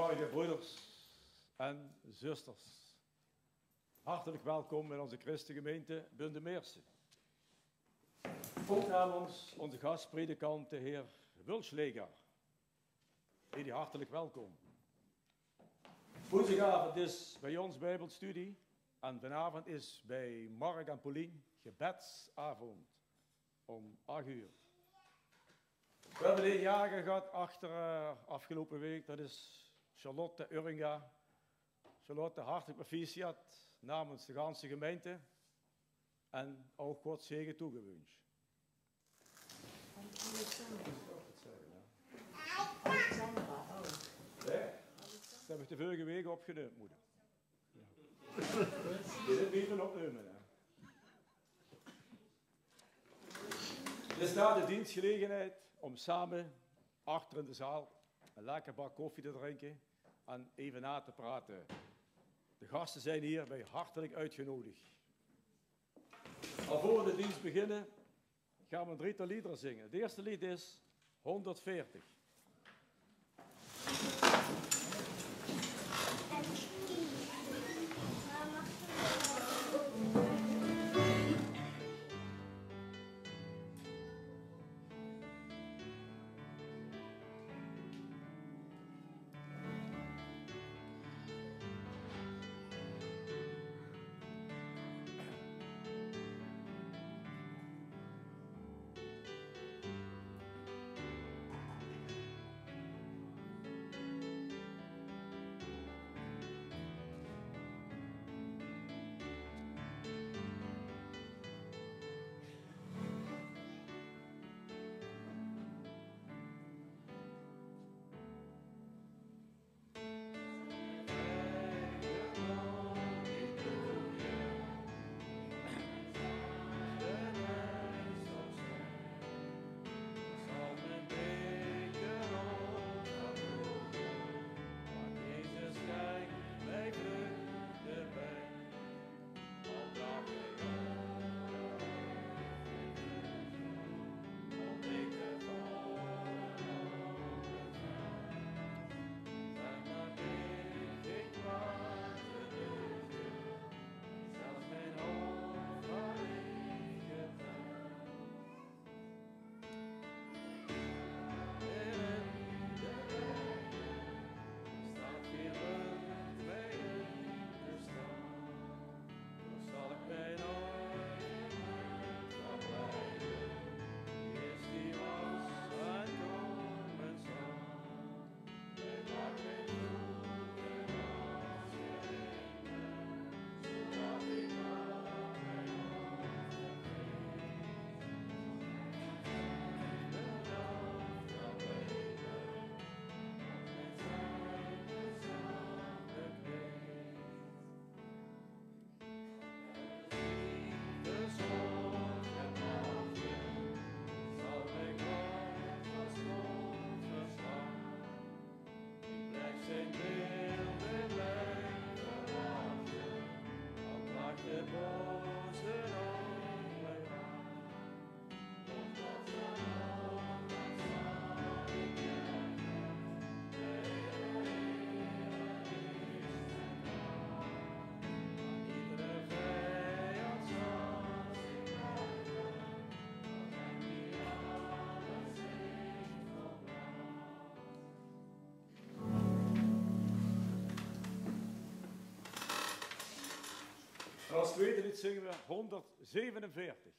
Goedemorgen, broeders en zusters. Hartelijk welkom in onze christengemeente Bundemeersen. Ook namens onze gastpredikant, de heer Wulschleger. Jullie hartelijk welkom. Woensdagavond is bij ons Bijbelstudie en vanavond is bij Mark en Paulien gebedsavond om 8 uur. We hebben een jager gehad afgelopen week, dat is Charlotte Uringa. Charlotte, hartelijk proficiat namens de ganse gemeente en ook God zegen toegewenst. Dat heb ik de vorige week opgenomen, moeder. Je zit niet van opnemen, hè. Er staat de dienstgelegenheid om samen achter in de zaal een lekker bak koffie te drinken en even na te praten. De gasten zijn hier bij hartelijk uitgenodigd. Alvorens de dienst beginnen gaan we een 3-tal liederen zingen. Het eerste lied is 140. En als tweede lied zingen we 147.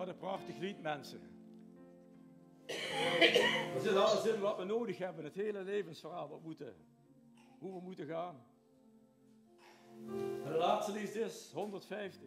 Wat een prachtig lied, mensen. Er zit alles in wat we nodig hebben, het hele levensverhaal, hoe we moeten gaan. En de laatste lied is 150.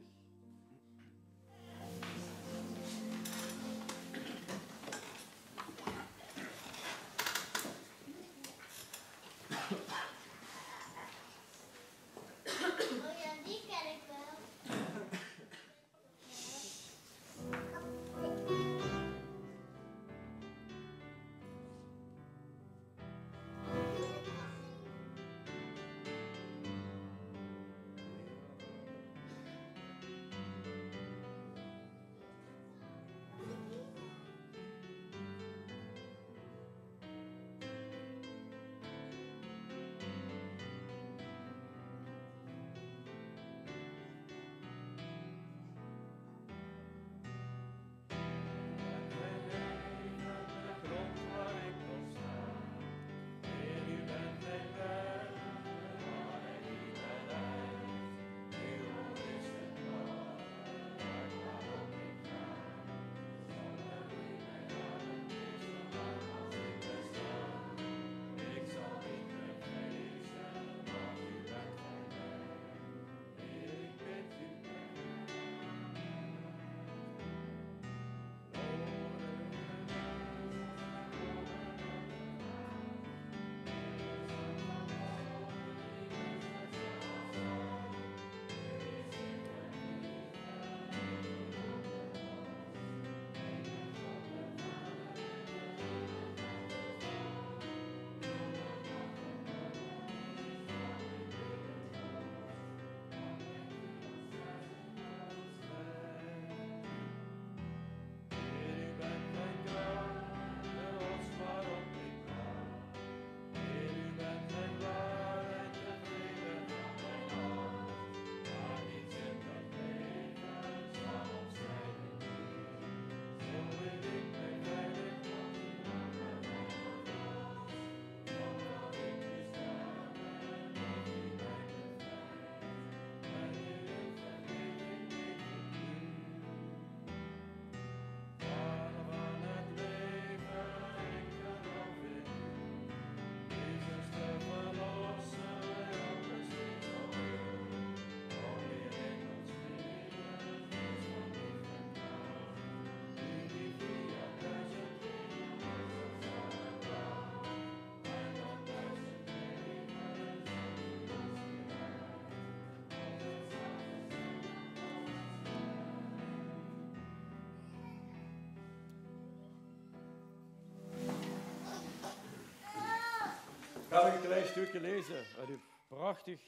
Ik ga een klein stukje lezen uit een prachtig.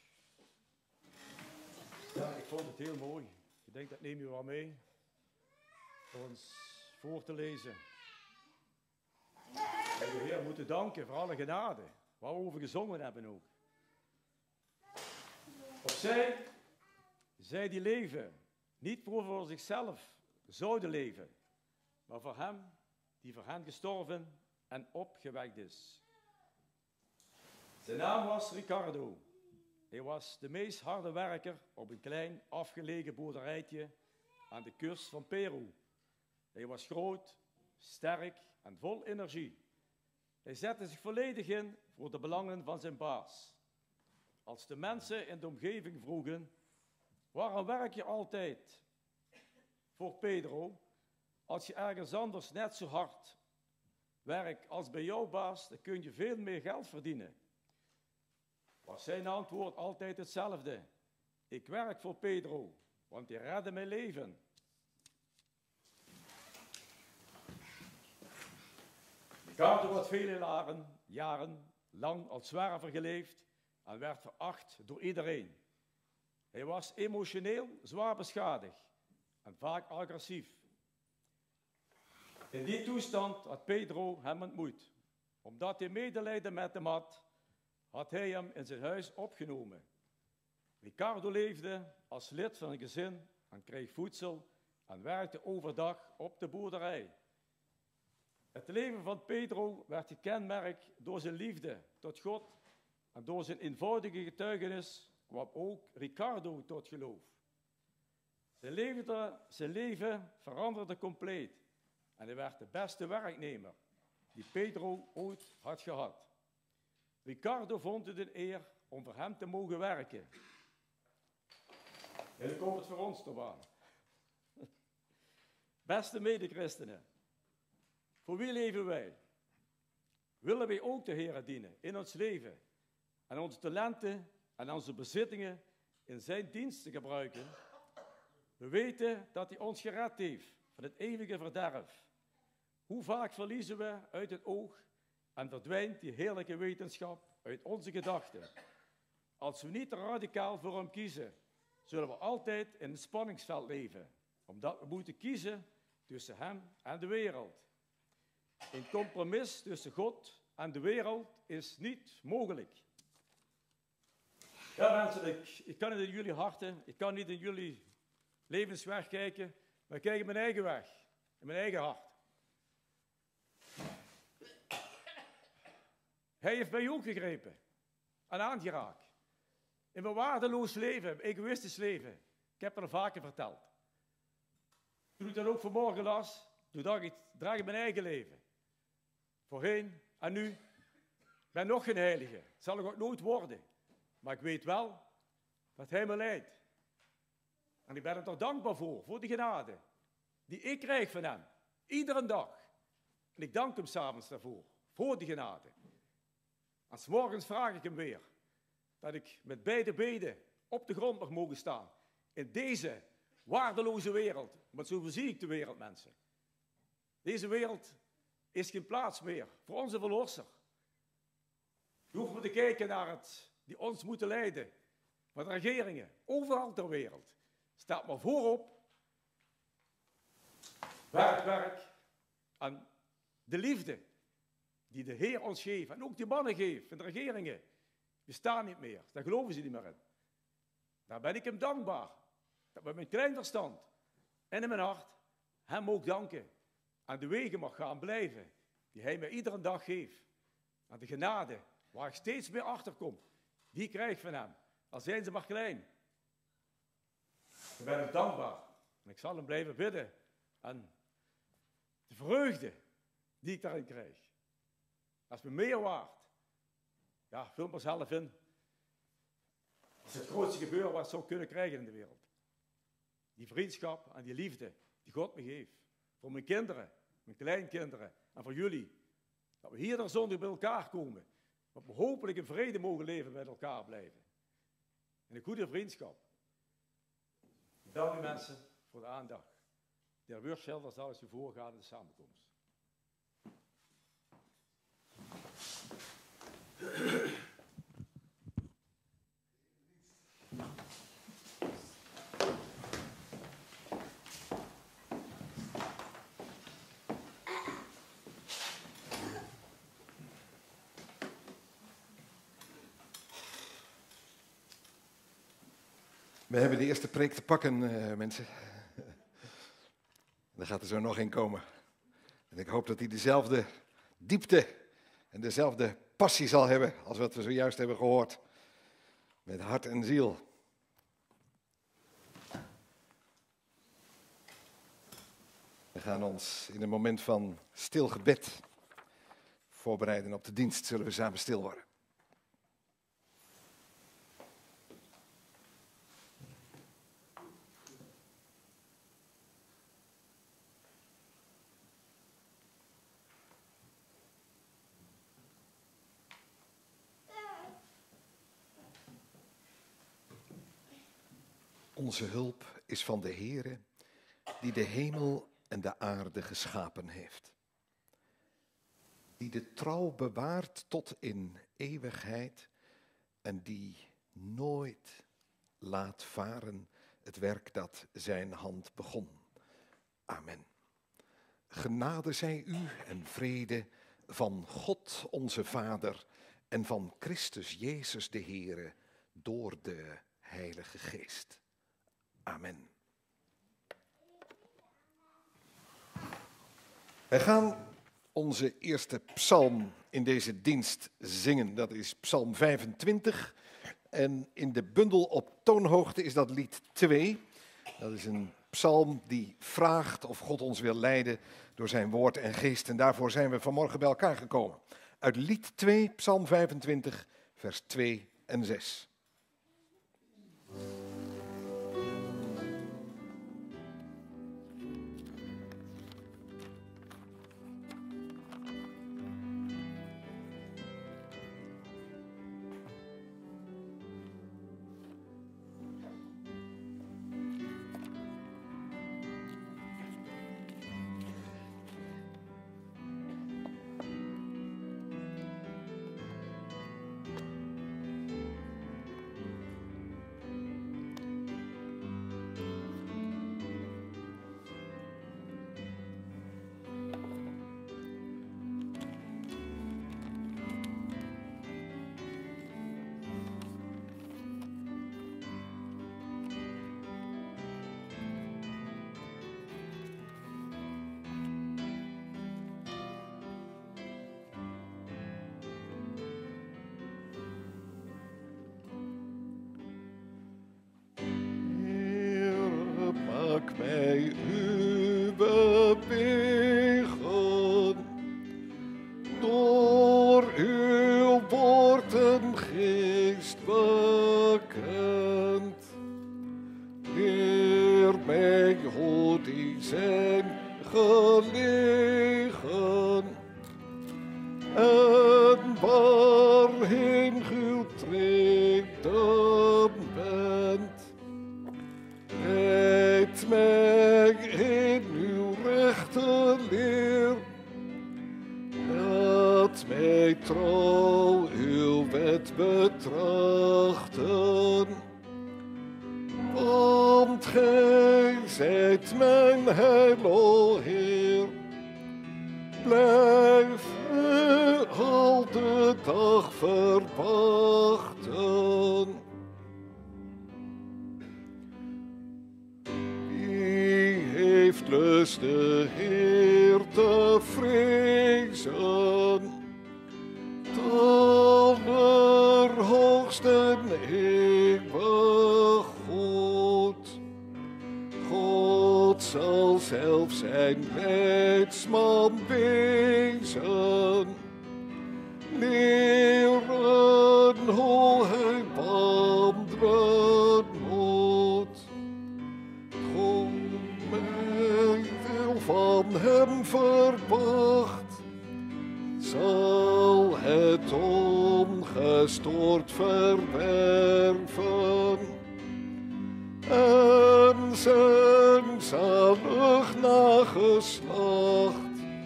Ja, ik vond het heel mooi. Ik denk dat neem je wel mee voor ons voor te lezen. En de Heer moeten danken voor alle genade, waar we over gezongen hebben ook. Op zij die leven, niet voor zichzelf zouden leven, maar voor hem die voor hen gestorven en opgewekt is. Zijn naam was Ricardo. Hij was de meest harde werker op een klein afgelegen boerderijtje aan de kust van Peru. Hij was groot, sterk en vol energie. Hij zette zich volledig in voor de belangen van zijn baas. Als de mensen in de omgeving vroegen, waarom werk je altijd voor Pedro, als je ergens anders net zo hard werkt als bij jouw baas, dan kun je veel meer geld verdienen. Was zijn antwoord altijd hetzelfde. Ik werk voor Pedro, want hij redde mijn leven. Ricardo had vele jaren lang als zwerver geleefd en werd veracht door iedereen. Hij was emotioneel zwaar beschadigd en vaak agressief. In die toestand had Pedro hem ontmoet. Omdat hij medelijden met hem had, had hij hem in zijn huis opgenomen. Ricardo leefde als lid van een gezin en kreeg voedsel en werkte overdag op de boerderij. Het leven van Pedro werd gekenmerkt door zijn liefde tot God en door zijn eenvoudige getuigenis kwam ook Ricardo tot geloof. Zijn leven veranderde compleet. En hij werd de beste werknemer die Pedro ooit had gehad. Ricardo vond het een eer om voor hem te mogen werken. En dan komt het voor ons toch aan. Beste medechristenen, voor wie leven wij? Willen wij ook de Heer dienen in ons leven en onze talenten en onze bezittingen in zijn dienst te gebruiken? We weten dat hij ons gered heeft van het eeuwige verderf. Hoe vaak verliezen we uit het oog en verdwijnt die heerlijke wetenschap uit onze gedachten? Als we niet radicaal voor hem kiezen, zullen we altijd in een spanningsveld leven, omdat we moeten kiezen tussen hem en de wereld. Een compromis tussen God en de wereld is niet mogelijk. Ja mensen, ik kan niet in jullie harten, ik kan niet in jullie levensweg kijken, maar ik kijk in mijn eigen weg, in mijn eigen hart. Hij heeft mij ook gegrepen en aangeraakt. In mijn waardeloos leven, mijn egoïstisch leven. Ik heb het al vaker verteld. Toen ik dat ook vanmorgen las, toen dacht ik, draag ik mijn eigen leven. Voorheen en nu, ik ben nog geen heilige. Zal ik ook nooit worden. Maar ik weet wel dat hij me leidt. En ik ben er toch dankbaar voor die genade. Die ik krijg van hem. Iedere dag. En ik dank hem 's avonds daarvoor. Voor die genade. En 's morgens vraag ik hem weer. Dat ik met beide benen op de grond mag mogen staan. In deze waardeloze wereld. Want zo zie ik de wereld, mensen. Deze wereld is geen plaats meer voor onze verlosser. Je hoeft maar te kijken naar het die ons moeten leiden. Maar de regeringen, overal ter wereld, staat maar voorop. Werk. En de liefde die de Heer ons geeft. En ook die mannen geeft van de regeringen. Die staan niet meer. Daar geloven ze niet meer in. Daar ben ik hem dankbaar. Dat met mijn klein verstand en in mijn hart hem ook danken. Aan de wegen mag gaan blijven. Die hij mij iedere dag geeft. Aan de genade waar ik steeds meer achterkom. Die krijg ik van hem. Al zijn ze maar klein. Ik ben hem dankbaar. En ik zal hem blijven bidden. En de vreugde die ik daarin krijg. Dat is me meer waard. Ja, vul maar zelf in. Dat is het grootste gebeuren wat ik zou kunnen krijgen in de wereld. Die vriendschap en die liefde die God me geeft. Voor mijn kinderen, mijn kleinkinderen en voor jullie. Dat we hier dan zondag bij elkaar komen. Dat we hopelijk in vrede mogen leven met elkaar blijven. In een goede vriendschap. Dank u mensen voor de aandacht. De heer Wurschelder zal eens u voorgaan in de samenkomst. We hebben de eerste preek te pakken, mensen. Er gaat er zo nog een komen. En ik hoop dat hij dezelfde diepte en dezelfde passie zal hebben als wat we zojuist hebben gehoord. Met hart en ziel. We gaan ons in een moment van stil gebed voorbereiden op de dienst. Zullen we samen stil worden. Onze hulp is van de Heere, die de hemel en de aarde geschapen heeft. Die de trouw bewaart tot in eeuwigheid en die nooit laat varen het werk dat zijn hand begon. Amen. Genade zij u en vrede van God onze Vader en van Christus Jezus de Heere door de Heilige Geest. Amen. Wij gaan onze eerste psalm in deze dienst zingen. Dat is psalm 25. En in de bundel op toonhoogte is dat lied 2. Dat is een psalm die vraagt of God ons wil leiden door zijn woord en geest. En daarvoor zijn we vanmorgen bij elkaar gekomen. Uit lied 2, psalm 25, vers 2 en 6. Maak mij uw wegen door uw woord en geest bekend. Leer mij hoe die zijn gelegen en waarheen getreden bent. Leid mij in uw rechte leer, laat mij trouw uw wet betrachten. Want gij zijt mijn heil, o Heer, blijf me al de dag verwachten. Heeft lust de Heer te vrezen, de Allerhoogste eeuwig goed. God zal zelf zijn leidsman wezen, leren hoe hij wandelen moet. Van hem verwacht, zal het ongestoord verwerven en zijn zalig nageslacht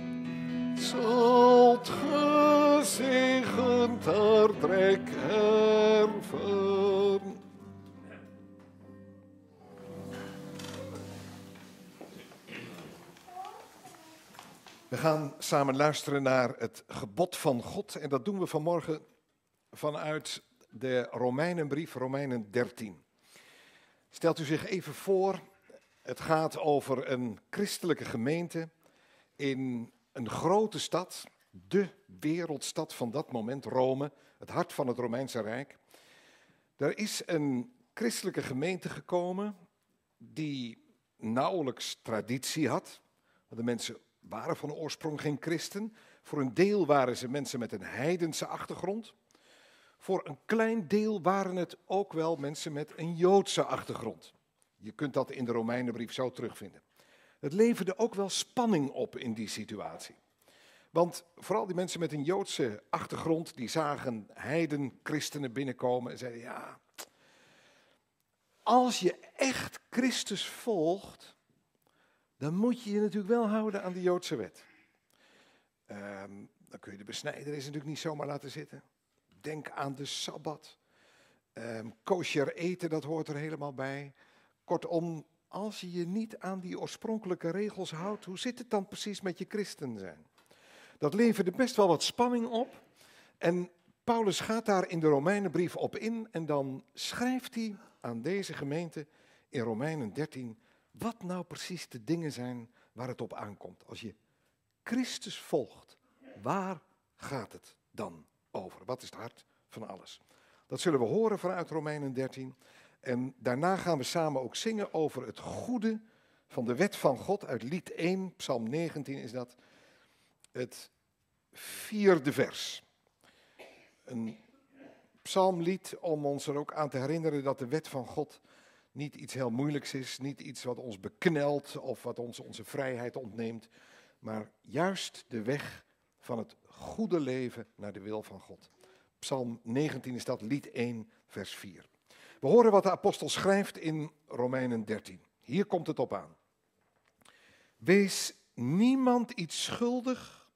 zult gezegend haar drek erven. We gaan samen luisteren naar het gebod van God en dat doen we vanmorgen vanuit de Romeinenbrief, Romeinen 13. Stelt u zich even voor, het gaat over een christelijke gemeente in een grote stad, de wereldstad van dat moment, Rome, het hart van het Romeinse Rijk. Er is een christelijke gemeente gekomen die nauwelijks traditie had, want de mensen waren van oorsprong geen christen. Voor een deel waren ze mensen met een heidense achtergrond. Voor een klein deel waren het ook wel mensen met een Joodse achtergrond. Je kunt dat in de Romeinenbrief zo terugvinden. Het leverde ook wel spanning op in die situatie. Want vooral die mensen met een Joodse achtergrond, die zagen heidenchristenen binnenkomen en zeiden, ja, als je echt Christus volgt, dan moet je je natuurlijk wel houden aan de Joodse wet. Dan kun je de besnijdenis natuurlijk niet zomaar laten zitten. Denk aan de Sabbat. Kosher eten, dat hoort er helemaal bij. Kortom, als je je niet aan die oorspronkelijke regels houdt, hoe zit het dan precies met je christen zijn? Dat leverde best wel wat spanning op. En Paulus gaat daar in de Romeinenbrief op in en dan schrijft hij aan deze gemeente in Romeinen 13... wat nou precies de dingen zijn waar het op aankomt. Als je Christus volgt, waar gaat het dan over? Wat is het hart van alles? Dat zullen we horen vanuit Romeinen 13. En daarna gaan we samen ook zingen over het goede van de wet van God uit lied 1, Psalm 19 is dat, het 4e vers. Een psalmlied om ons er ook aan te herinneren dat de wet van God niet iets heel moeilijks is, niet iets wat ons beknelt of wat ons onze vrijheid ontneemt, maar juist de weg van het goede leven naar de wil van God. Psalm 19 is dat, lied 1, vers 4. We horen wat de apostel schrijft in Romeinen 13. Hier komt het op aan. Wees niemand iets schuldig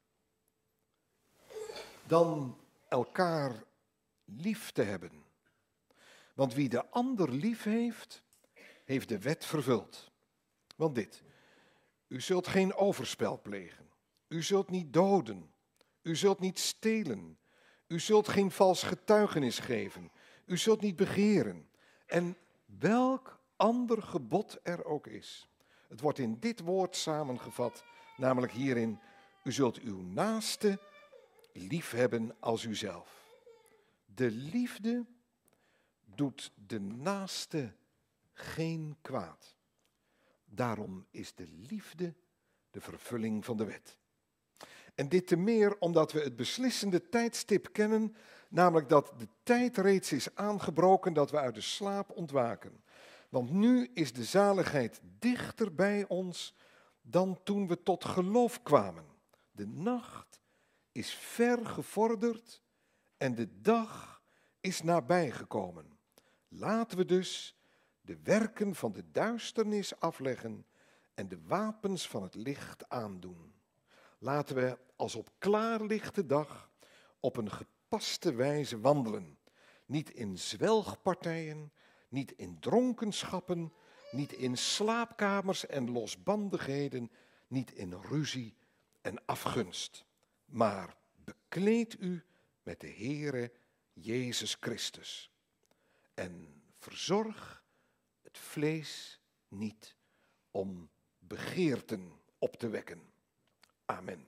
dan elkaar lief te hebben. Want wie de ander lief heeft, heeft de wet vervuld. Want dit, u zult geen overspel plegen, u zult niet doden, u zult niet stelen, u zult geen vals getuigenis geven, u zult niet begeren. En welk ander gebod er ook is. Het wordt in dit woord samengevat, namelijk hierin, u zult uw naaste lief hebben als uzelf. De liefde doet de naaste geen kwaad. Daarom is de liefde de vervulling van de wet. En dit te meer omdat we het beslissende tijdstip kennen, namelijk dat de tijd reeds is aangebroken dat we uit de slaap ontwaken. Want nu is de zaligheid dichter bij ons dan toen we tot geloof kwamen. De nacht is ver gevorderd en de dag is nabijgekomen. Laten we dus de werken van de duisternis afleggen en de wapens van het licht aandoen. Laten we als op klaarlichte dag op een gepaste wijze wandelen. Niet in zwelgpartijen, niet in dronkenschappen, niet in slaapkamers en losbandigheden, niet in ruzie en afgunst. Maar bekleed u met de Heere Jezus Christus. En verzorg het vlees niet om begeerten op te wekken. Amen.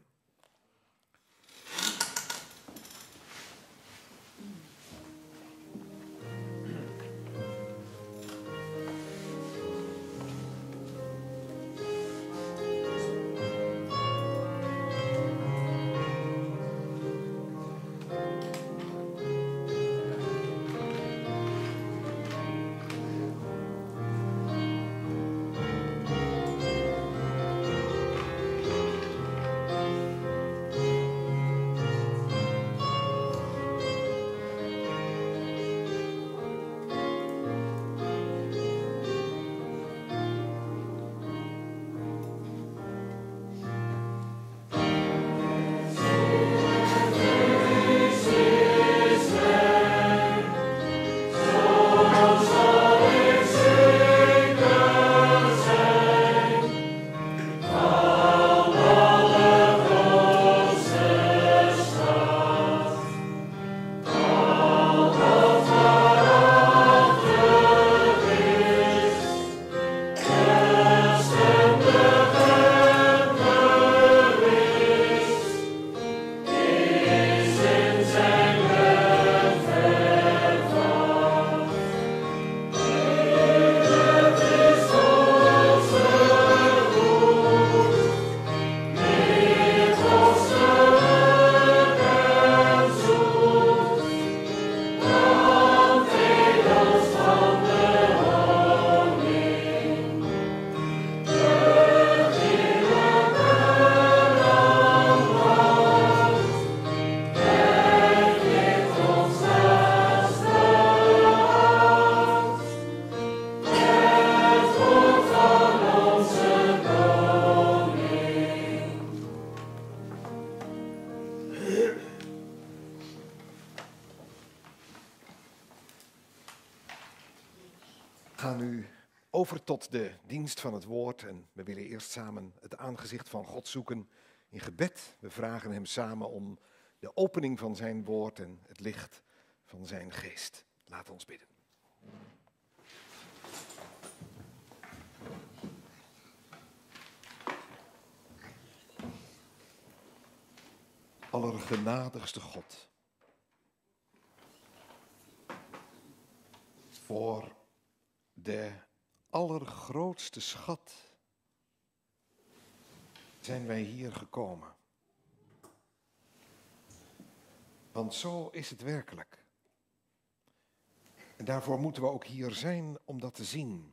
We gaan nu over tot de dienst van het woord en we willen eerst samen het aangezicht van God zoeken in gebed. We vragen hem samen om de opening van zijn woord en het licht van zijn geest. Laat ons bidden. Allergenadigste God, voor de allergrootste schat zijn wij hier gekomen. Want zo is het werkelijk. En daarvoor moeten we ook hier zijn om dat te zien.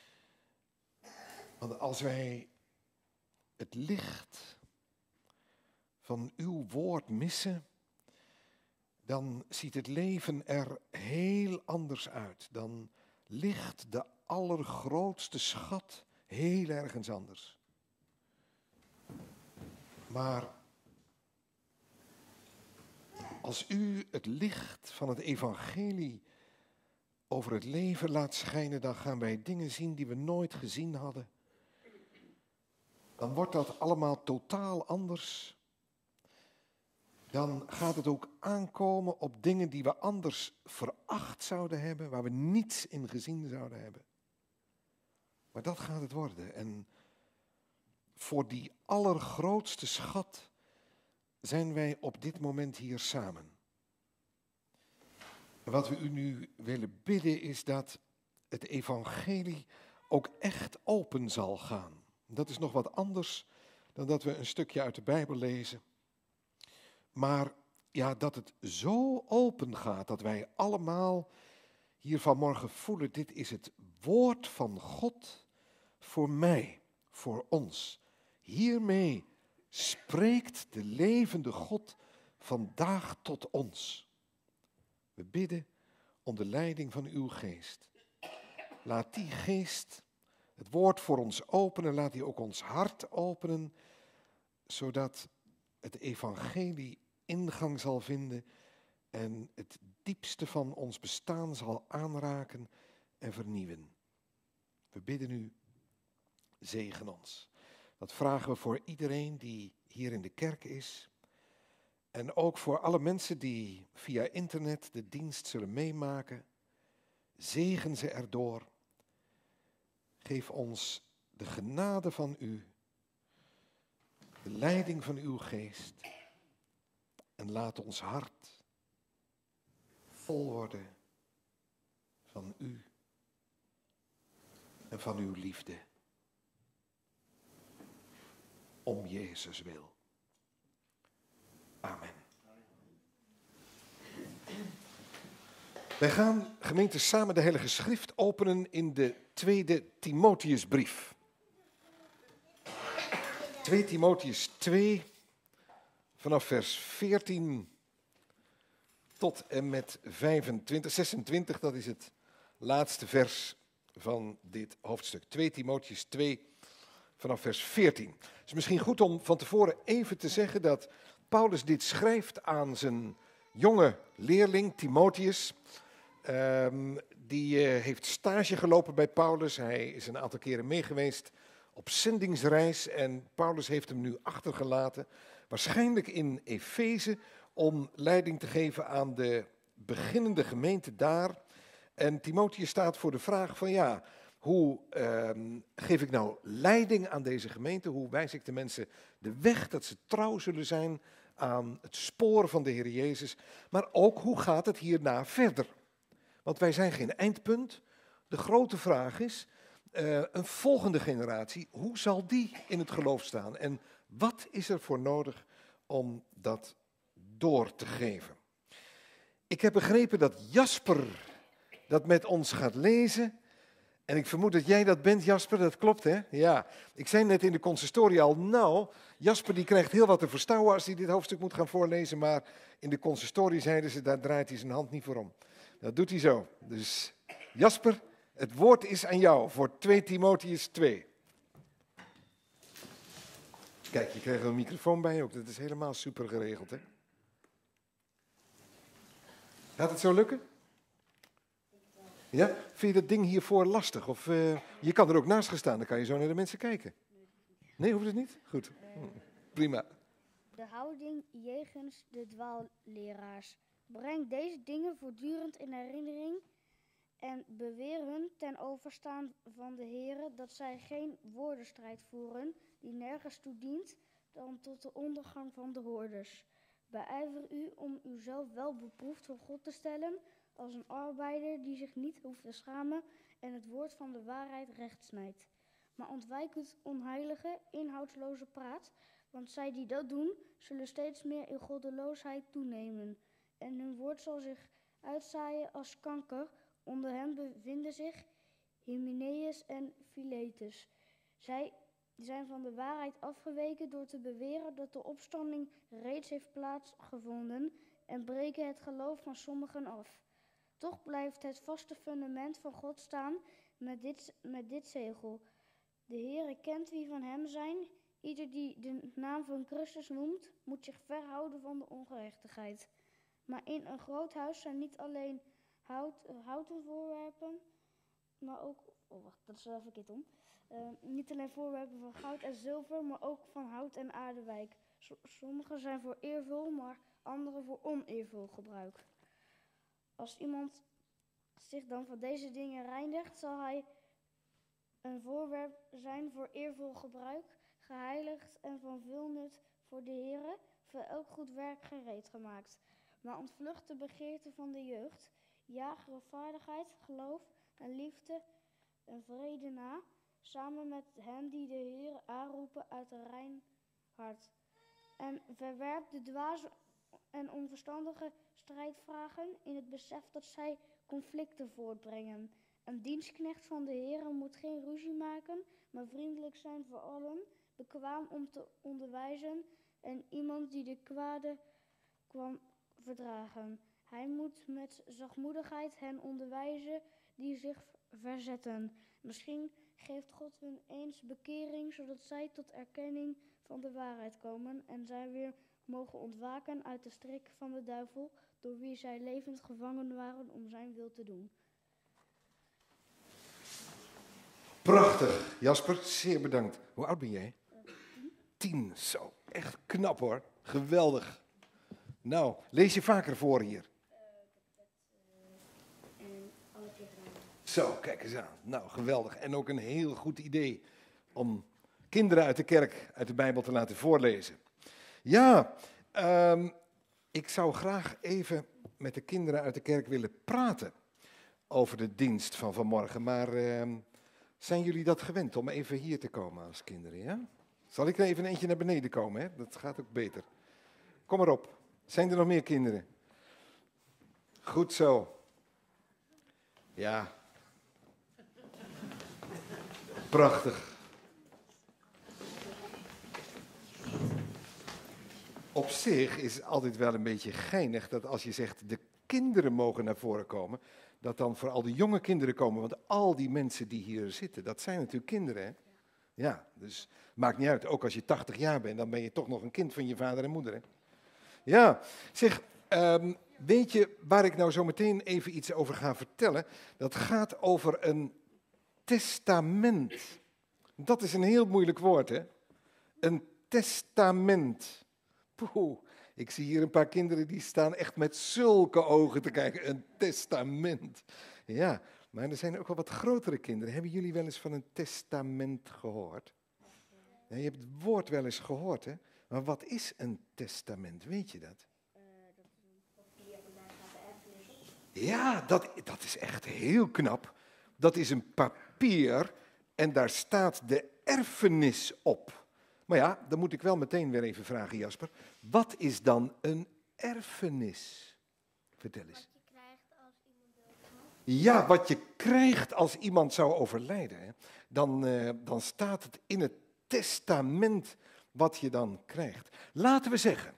Want als wij het licht van uw woord missen, dan ziet het leven er heel anders uit. Dan ligt de allergrootste schat heel ergens anders. Maar als u het licht van het evangelie over het leven laat schijnen, dan gaan wij dingen zien die we nooit gezien hadden. Dan wordt dat allemaal totaal anders. Dan gaat het ook aankomen op dingen die we anders veracht zouden hebben, waar we niets in gezien zouden hebben. Maar dat gaat het worden. En voor die allergrootste schat zijn wij op dit moment hier samen. En wat we u nu willen bidden is dat het evangelie ook echt open zal gaan. Dat is nog wat anders dan dat we een stukje uit de Bijbel lezen. Maar ja, dat het zo open gaat dat wij allemaal hier vanmorgen voelen, dit is het woord van God voor mij, voor ons. Hiermee spreekt de levende God vandaag tot ons. We bidden om de leiding van uw geest. Laat die geest het woord voor ons openen, laat die ook ons hart openen, zodat het evangelie ingang zal vinden en het diepste van ons bestaan zal aanraken en vernieuwen. We bidden u, zegen ons. Dat vragen we voor iedereen die hier in de kerk is. En ook voor alle mensen die via internet de dienst zullen meemaken. Zegen ze erdoor. Geef ons de genade van u. De leiding van uw geest. En laat ons hart vol worden van u en van uw liefde. Om Jezus wil. Amen. Wij gaan, gemeente, samen de Heilige Schrift openen in de 2e Timotheusbrief. 2 Timotheus 2, vanaf vers 14 tot en met 26, dat is het laatste vers van dit hoofdstuk. 2 Timotheus 2, vanaf vers 14. Het is misschien goed om van tevoren even te zeggen dat Paulus dit schrijft aan zijn jonge leerling Timotheus. Die heeft stage gelopen bij Paulus. Hij is een aantal keren meegeweest op zendingsreis en Paulus heeft hem nu achtergelaten. Waarschijnlijk in Efeze om leiding te geven aan de beginnende gemeente daar. En Timotheus staat voor de vraag van ja, hoe geef ik nou leiding aan deze gemeente? Hoe wijs ik de mensen de weg dat ze trouw zullen zijn aan het spoor van de Heer Jezus? Maar ook hoe gaat het hierna verder? Want wij zijn geen eindpunt. De grote vraag is, een volgende generatie, hoe zal die in het geloof staan? En wat is er voor nodig om dat door te geven? Ik heb begrepen dat Jasper dat met ons gaat lezen. En ik vermoed dat jij dat bent, Jasper, dat klopt hè? Ja, ik zei net in de consistorie al, nou, Jasper die krijgt heel wat te verstouwen als hij dit hoofdstuk moet gaan voorlezen. Maar in de consistorie zeiden ze, daar draait hij zijn hand niet voor om. Dat doet hij zo. Dus Jasper, het woord is aan jou voor 2 Timotheus 2. Kijk, je krijgt een microfoon bij ook. Dat is helemaal super geregeld, hè? Gaat het zo lukken? Ja? Vind je dat ding hiervoor lastig? Of je kan er ook naast gaan staan, dan kan je zo naar de mensen kijken. Nee, hoeft het niet? Goed. Prima. De houding jegens de dwaalleraars. Breng deze dingen voortdurend in herinnering en beweer hun ten overstaan van de Here dat zij geen woordenstrijd voeren die nergens toe dient dan tot de ondergang van de hoorders. Beijver u om uzelf wel beproefd voor God te stellen als een arbeider die zich niet hoeft te schamen en het woord van de waarheid recht snijdt. Maar ontwijk het onheilige, inhoudsloze praat, want zij die dat doen, zullen steeds meer in goddeloosheid toenemen. En hun woord zal zich uitzaaien als kanker. Onder hen bevinden zich Hymenaeus en Philetus. Zij zijn van de waarheid afgeweken door te beweren dat de opstanding reeds heeft plaatsgevonden en breken het geloof van sommigen af. Toch blijft het vaste fundament van God staan met dit zegel. De Heere kent wie van hem zijn. Ieder die de naam van Christus noemt, moet zich verhouden van de ongerechtigheid. Maar in een groot huis zijn niet alleen houten voorwerpen, maar ook... Oh, wacht, dat is wel verkeerd om. Niet alleen voorwerpen van goud en zilver, maar ook van hout en aardewijk. Sommige zijn voor eervol, maar andere voor oneervol gebruik. Als iemand zich dan van deze dingen reinigt, zal hij een voorwerp zijn voor eervol gebruik, geheiligd en van veel nut voor de Heere, voor elk goed werk gereed gemaakt. Maar ontvlucht de begeerte van de jeugd, jaag rechtvaardigheid, geloof en liefde en vrede na, samen met hen die de Heere aanroepen uit een rein hart. En verwerp de dwaze en onverstandige strijdvragen in het besef dat zij conflicten voortbrengen. Een dienstknecht van de Heere moet geen ruzie maken, maar vriendelijk zijn voor allen, bekwaam om te onderwijzen en iemand die de kwade kwam verdragen. Hij moet met zachtmoedigheid hen onderwijzen die zich verzetten. Misschien geeft God hun eens bekering, zodat zij tot erkenning van de waarheid komen en zij weer mogen ontwaken uit de strik van de duivel, door wie zij levend gevangen waren om zijn wil te doen. Prachtig, Jasper, zeer bedankt. Hoe oud ben jij? 10, zo, echt knap hoor, geweldig. Nou, lees je vaker voor hier? Alle keer gedaan. Zo, kijk eens aan. Nou, geweldig. En ook een heel goed idee om kinderen uit de kerk uit de Bijbel te laten voorlezen. Ja, ik zou graag even met de kinderen uit de kerk willen praten over de dienst van vanmorgen. Maar zijn jullie dat gewend om even hier te komen als kinderen, ja? Zal ik er even een eentje naar beneden komen, hè? Dat gaat ook beter. Kom maar op. Zijn er nog meer kinderen? Goed zo. Ja. Prachtig. Op zich is het altijd wel een beetje geinig dat als je zegt de kinderen mogen naar voren komen, dat dan vooral de jonge kinderen komen. Want al die mensen die hier zitten, dat zijn natuurlijk kinderen, hè? Ja, dus maakt niet uit. Ook als je 80 jaar bent, dan ben je toch nog een kind van je vader en moeder, hè? Ja, zeg, weet je waar ik nou zo meteen even iets over ga vertellen? Dat gaat over een testament. Dat is een heel moeilijk woord, hè? Een testament. Poeh, ik zie hier een paar kinderen die staan echt met zulke ogen te kijken. Een testament. Ja, maar er zijn ook wel wat grotere kinderen. Hebben jullie wel eens van een testament gehoord? Ja, je hebt het woord wel eens gehoord, hè? Maar wat is een testament? Weet je dat? Dat is een papier en daar gaat de erfenis op. Ja, dat is echt heel knap. Dat is een papier en daar staat de erfenis op. Maar ja, dan moet ik wel meteen weer even vragen, Jasper. Wat is dan een erfenis? Vertel eens. Wat je krijgt als iemand doodgaat. Ja, wat je krijgt als iemand zou overlijden, hè? Dan staat het in het testament wat je dan krijgt. Laten we zeggen,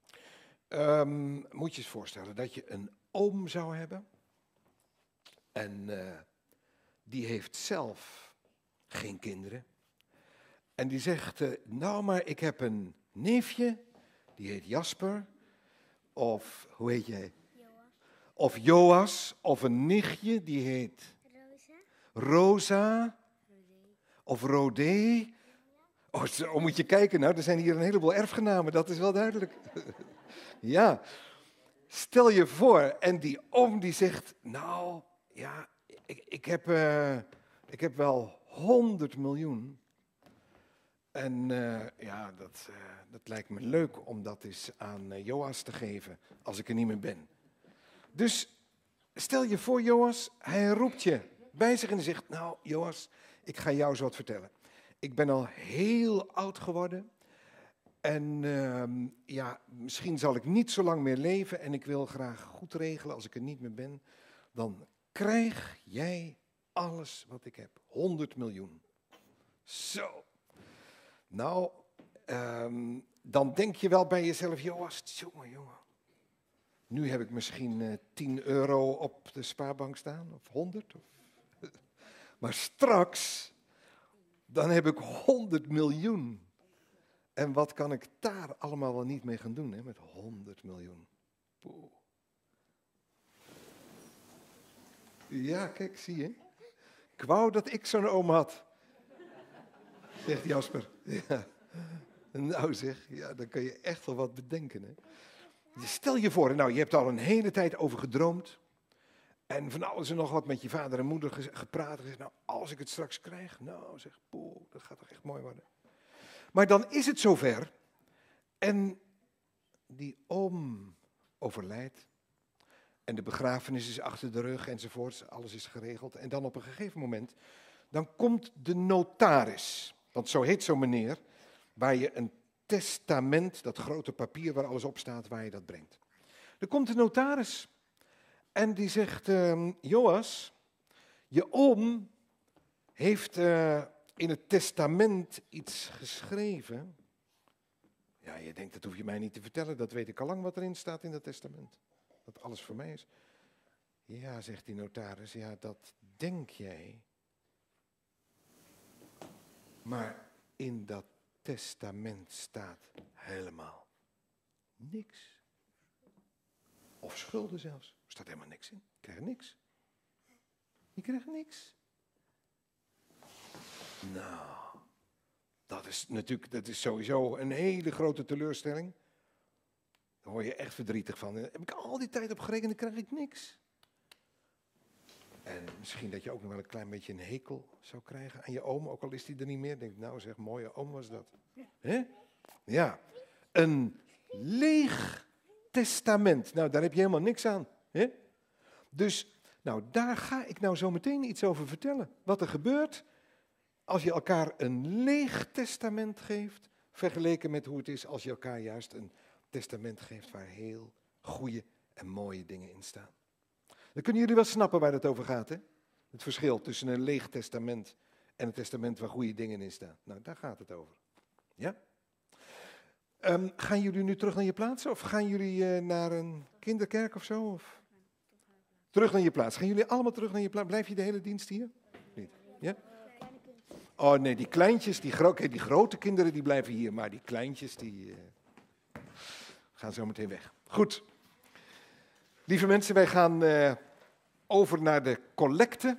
moet je eens voorstellen dat je een oom zou hebben en die heeft zelf geen kinderen. En die zegt, nou maar ik heb een neefje, die heet Jasper, of hoe heet jij? Joas. Of Joas, of een nichtje, die heet Rosa. Rosa, of Rodé. Oh, zo moet je kijken, nou, er zijn hier een heleboel erfgenamen, dat is wel duidelijk. Ja, stel je voor, en die oom die zegt, nou, ja, ik heb wel 100 miljoen. En ja, dat lijkt me leuk om dat eens aan Joas te geven, als ik er niet meer ben. Dus stel je voor, Joas, hij roept je. bij zich en die zegt, nou Joas, ik ga jou zo wat vertellen. Ik ben al heel oud geworden en misschien zal ik niet zo lang meer leven en ik wil graag goed regelen als ik er niet meer ben. Dan krijg jij alles wat ik heb, 100 miljoen. Zo. Nou, dan denk je wel bij jezelf, Joas, jongen. Nu heb ik misschien 10 euro op de spaarbank staan, of 100. Maar straks, dan heb ik 100 miljoen. En wat kan ik daar allemaal wel niet mee gaan doen, hè, met 100 miljoen? Poeh. Ja, kijk, zie je. Ik wou dat ik zo'n oom had, zegt Jasper. Ja. Nou zeg, ja, dan kan je echt wel wat bedenken, hè. Stel je voor, nou, je hebt al een hele tijd over gedroomd. En van alles en nog wat met je vader en moeder gepraat. En gezegd, nou, als ik het straks krijg, nou, zeg, poeh, dat gaat toch echt mooi worden. Maar dan is het zover. En die oom overlijdt. En de begrafenis is achter de rug enzovoorts. Alles is geregeld. En dan op een gegeven moment, dan komt de notaris. Want zo heet zo'n meneer, waar je een testament, dat grote papier waar alles op staat, waar je dat brengt. Er komt de notaris en die zegt, Joas, je oom heeft in het testament iets geschreven. Ja, je denkt, dat hoef je mij niet te vertellen, dat weet ik al lang wat erin staat in dat testament. Dat alles voor mij is. Ja, zegt die notaris, ja, dat denk jij. Maar in dat testament staat helemaal niks. Of schulden zelfs. Er staat helemaal niks in. Je krijgt niks. Je krijgt niks. Nou, dat is sowieso een hele grote teleurstelling. Daar word je echt verdrietig van. Daar heb ik al die tijd op gerekend en dan krijg ik niks. En misschien dat je ook nog wel een klein beetje een hekel zou krijgen aan je oom, ook al is die er niet meer. Denk, nou zeg, mooie oom was dat. Hè? Ja, een leeg testament. Nou, daar heb je helemaal niks aan. Hè? Dus, nou, daar ga ik nou zo meteen iets over vertellen. Wat er gebeurt als je elkaar een leeg testament geeft, vergeleken met hoe het is als je elkaar juist een testament geeft waar heel goede en mooie dingen in staan. Dan kunnen jullie wel snappen waar het over gaat, hè? Het verschil tussen een leeg testament en een testament waar goede dingen in staan. Nou, daar gaat het over. Ja? Gaan jullie nu terug naar je plaats? Of gaan jullie naar een kinderkerk of zo? Of? Terug naar je plaats. Gaan jullie allemaal terug naar je plaats? Blijf je de hele dienst hier? Niet? Ja? Oh nee, die kleintjes, die grote kinderen die blijven hier. Maar die kleintjes die gaan zo meteen weg. Goed. Lieve mensen, wij gaan over naar de collecte.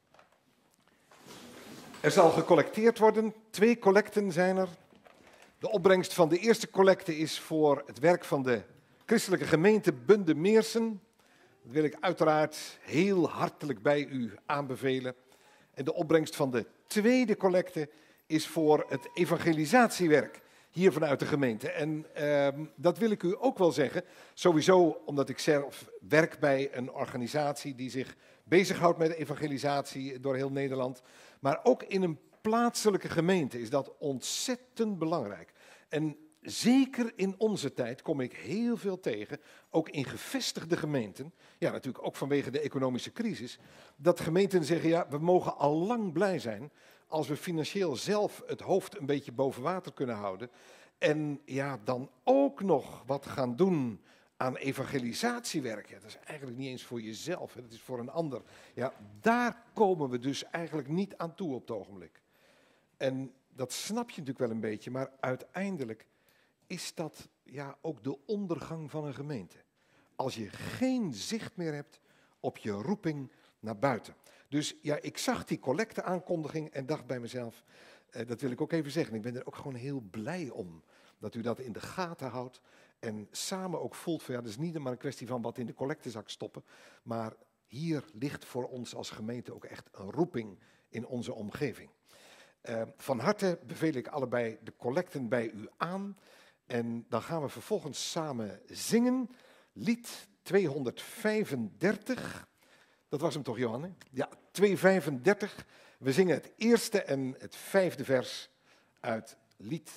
Er zal gecollecteerd worden. 2 collecten zijn er. De opbrengst van de eerste collecte is voor het werk van de christelijke gemeente Bunde-Meersen. Dat wil ik uiteraard heel hartelijk bij u aanbevelen. En de opbrengst van de tweede collecte is voor het evangelisatiewerk hier vanuit de gemeente. En dat wil ik u ook wel zeggen, sowieso omdat ik zelf werk bij een organisatie die zich bezighoudt met evangelisatie door heel Nederland. Maar ook in een plaatselijke gemeente is dat ontzettend belangrijk. En zeker in onze tijd kom ik heel veel tegen, ook in gevestigde gemeenten, ja natuurlijk ook vanwege de economische crisis, dat gemeenten zeggen, ja, we mogen al lang blij zijn als we financieel zelf het hoofd een beetje boven water kunnen houden. En ja, dan ook nog wat gaan doen aan evangelisatiewerk. Ja, dat is eigenlijk niet eens voor jezelf, hè, dat is voor een ander. Ja, daar komen we dus eigenlijk niet aan toe op het ogenblik. En dat snap je natuurlijk wel een beetje, maar uiteindelijk is dat ja ook de ondergang van een gemeente. Als je geen zicht meer hebt op je roeping naar buiten. Dus ja, ik zag die collecteaankondiging en dacht bij mezelf, dat wil ik ook even zeggen. Ik ben er ook gewoon heel blij om dat u dat in de gaten houdt. En samen ook voelt van ja, dat is niet maar een kwestie van wat in de collectezak stoppen. Maar hier ligt voor ons als gemeente ook echt een roeping in onze omgeving. Van harte beveel ik allebei de collecten bij u aan. En dan gaan we vervolgens samen zingen. Lied 235. Dat was hem toch, Johan? Hè? Ja, 235. We zingen het eerste en het vijfde vers uit lied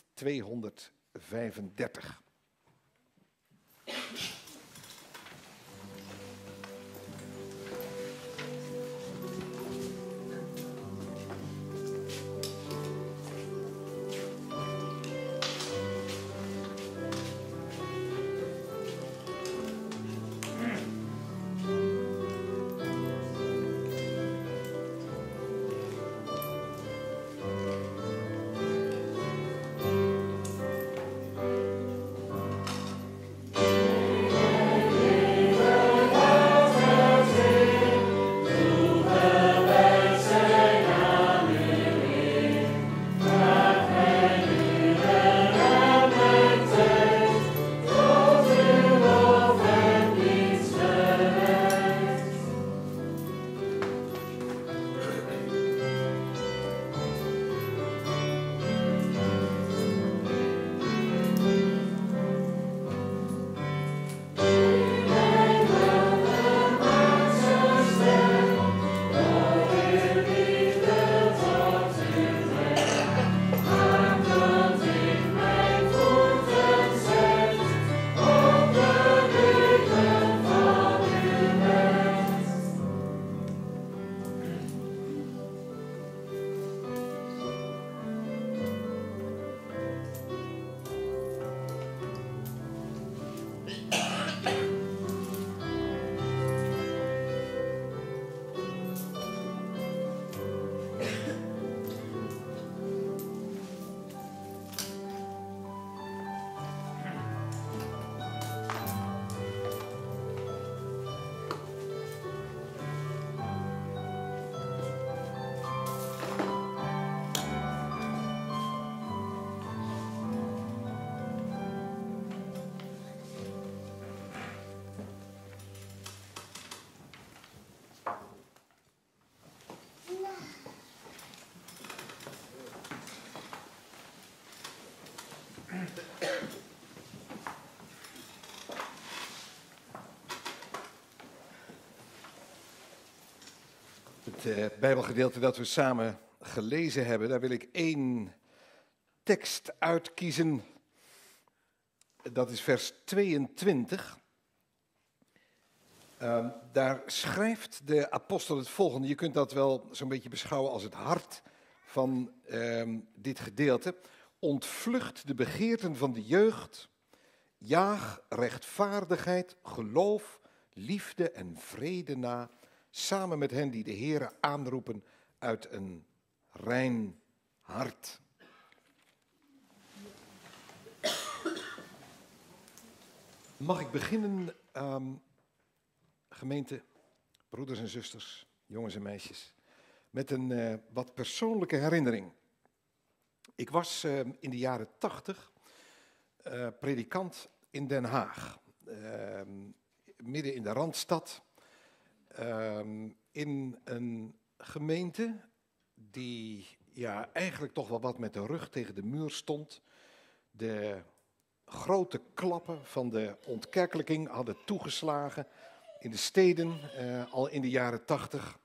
235. Het Bijbelgedeelte dat we samen gelezen hebben, daar wil ik één tekst uitkiezen. Dat is vers 22. Daar schrijft de apostel het volgende. Je kunt dat wel zo'n beetje beschouwen als het hart van dit gedeelte. Ontvlucht de begeerten van de jeugd. Jaag rechtvaardigheid, geloof, liefde en vrede na. Samen met hen die de Heere aanroepen uit een rein hart. Mag ik beginnen, gemeente, broeders en zusters, jongens en meisjes, met een wat persoonlijke herinnering. Ik was in de jaren 80 predikant in Den Haag, midden in de Randstad. In een gemeente die eigenlijk toch wel wat met de rug tegen de muur stond. De grote klappen van de ontkerkelijking hadden toegeslagen in de steden al in de jaren 80.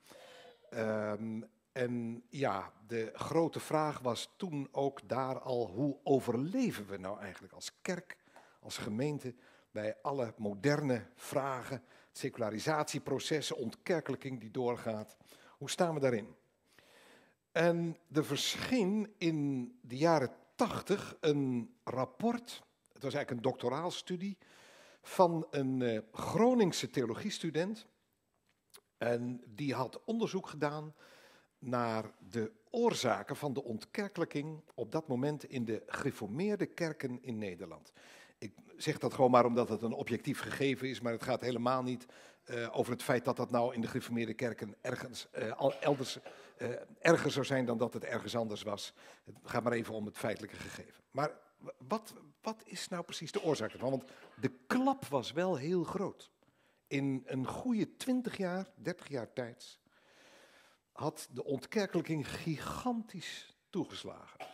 En de grote vraag was toen ook daar al: hoe overleven we nou eigenlijk als kerk, als gemeente, bij alle moderne vragen, secularisatieprocessen, ontkerkelijking die doorgaat. Hoe staan we daarin? En er verscheen in de jaren 80 een rapport, het was eigenlijk een doctoraalstudie, van een Groningse theologiestudent. En die had onderzoek gedaan naar de oorzaken van de ontkerkelijking op dat moment in de gereformeerde kerken in Nederland. Ik zeg dat gewoon maar omdat het een objectief gegeven is, maar het gaat helemaal niet over het feit dat dat nou in de gereformeerde kerken elders erger zou zijn dan dat het ergens anders was. Het gaat maar even om het feitelijke gegeven. Maar wat is nou precies de oorzaak ervan? Want de klap was wel heel groot. In een goede 20 jaar, 30 jaar tijd had de ontkerkelijking gigantisch toegeslagen.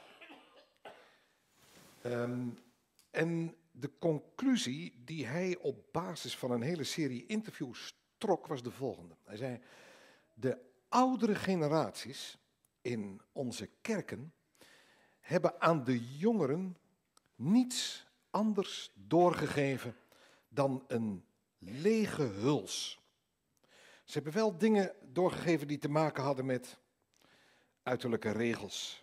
En de conclusie die hij op basis van een hele serie interviews trok was de volgende. Hij zei: De oudere generaties in onze kerken hebben aan de jongeren niets anders doorgegeven dan een lege huls. Ze hebben wel dingen doorgegeven die te maken hadden met uiterlijke regels.